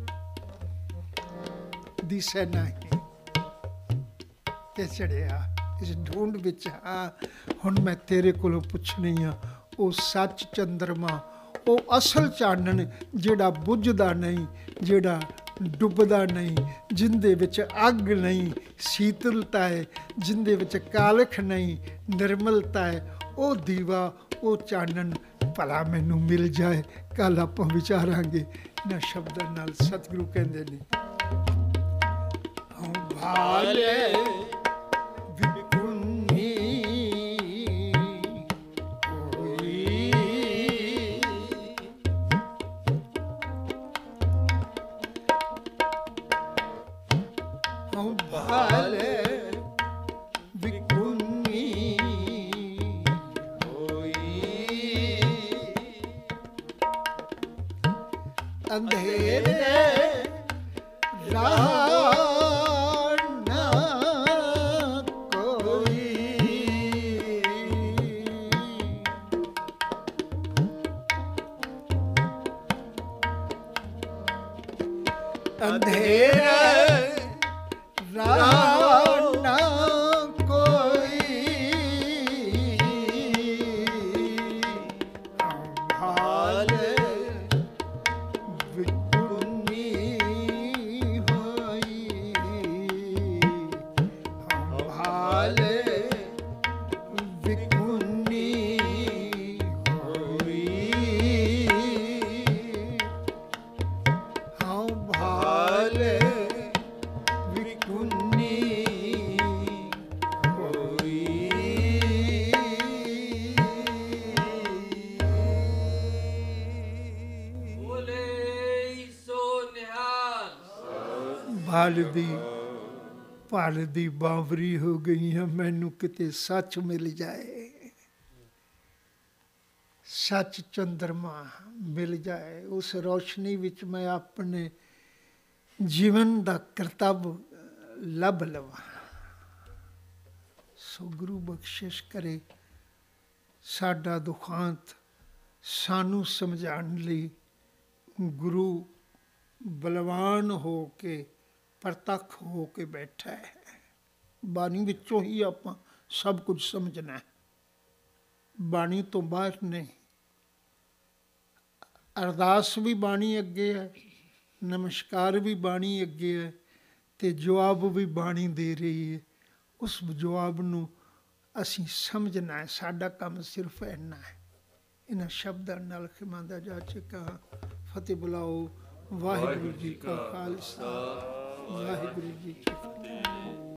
ਦਿਸੇ ਨਹੀਂ ਕਿ ਚੜਿਆ ਇਸ ਢੂੰਡ ਵਿੱਚ। ਹਾਂ ਹੁਣ ਮੈਂ ਤੇਰੇ ਕੋਲੋਂ ਪੁੱਛਣੀ ਆ, ਉਹ ਸੱਚ ਚੰਦਰਮਾ, ਉਹ ਅਸਲ ਚਾਨਣ ਜਿਹੜਾ ਬੁੱਝਦਾ ਨਹੀਂ, ਜਿਹੜਾ ਡੁੱਬਦਾ ਨਹੀਂ, ਜਿੰਦੇ ਵਿੱਚ ਅੱਗ ਨਹੀਂ, ਸ਼ੀਤਲਤਾ ਹੈ, ਜਿੰਦੇ ਵਿੱਚ ਕਾਲਖ ਨਹੀਂ, ਨਿਰਮਲਤਾ ਹੈ, ਉਹ ਦੀਵਾ, ਉਹ ਚਾਨਣ ਭਲਾ ਮੈਨੂੰ ਮਿਲ ਜਾਏ। ਕੱਲ ਆਪਾਂ ਵਿਚਾਰਾਂਗੇ ਨਾ ਸ਼ਬਦਾਂ ਨਾਲ। ਸਤਿਗੁਰੂ ਕਹਿੰਦੇ ਨੇ ਭਾਲੇ ਵਿਕੁੰਨੀ ਹੋਈ, ਭਾਲੇ ਵਿਕੁੰਨੀ ਹੋਈ, ਅੰਧੇਰੇ ਰਾਹ ਅੰਧੇਰੇ ਰਾਹ ਨਾ ਕੋਈ, ਭਾਲੇ ਵਿਕੁੰਨੀ ਹੋਈ, ਭਾਲੇ ਵਿਕੁੰਨੀ ਹੋਈ, ਭਾਲ ਦੀ ਬਾਂਵਰੀ ਹੋ ਗਈ ਹਾਂ, ਮੈਨੂੰ ਕਿਤੇ ਸੱਚ ਮਿਲ ਜਾਏ, ਸੱਚ ਚੰਦਰਮਾ ਮਿਲ ਜਾਏ, ਉਸ ਰੌਸ਼ਨੀ ਵਿੱਚ ਮੈਂ ਆਪਣੇ ਜੀਵਨ ਦਾ ਕਰਤੱਵ ਲੱਭ ਲਵਾਂ। ਸੋ ਗੁਰੂ ਬਖਸ਼ਿਸ਼ ਕਰੇ ਸਾਡਾ ਦੁਖਾਂਤ ਸਾਨੂੰ ਸਮਝਾਉਣ ਲਈ ਗੁਰੂ ਬਲਵਾਨ ਹੋ ਕੇ ਪ੍ਰਤੱਖ ਹੋ ਕੇ ਬੈਠਾ ਹੈ। ਬਾਣੀ ਵਿੱਚੋਂ ਹੀ ਆਪਾਂ ਸਭ ਕੁਝ ਸਮਝਣਾ ਹੈ, ਬਾਣੀ ਤੋਂ ਬਾਹਰ ਨਹੀਂ। ਅਰਦਾਸ ਵੀ ਬਾਣੀ ਅੱਗੇ ਹੈ, ਨਮਸਕਾਰ ਵੀ ਬਾਣੀ ਅੱਗੇ ਹੈ, ਅਤੇ ਜਵਾਬ ਵੀ ਬਾਣੀ ਦੇ ਰਹੀ ਹੈ। ਉਸ ਜਵਾਬ ਨੂੰ ਅਸੀਂ ਸਮਝਣਾ ਹੈ। ਸਾਡਾ ਕੰਮ ਸਿਰਫ ਇੰਨਾ ਹੈ। ਇਹਨਾਂ ਸ਼ਬਦਾਂ ਨਾਲ ਖਿਮਾਂਦਾ ਜਾ ਚੁੱਕਾ। ਫਤਿਹ ਬੁਲਾਓ। ਵਾਹਿਗੁਰੂ ਜੀ ਕਾ ਖਾਲਸਾ, ਵਾਹਿਗੁਰੂ ਜੀ ਕੀ ਫਤਿਹ।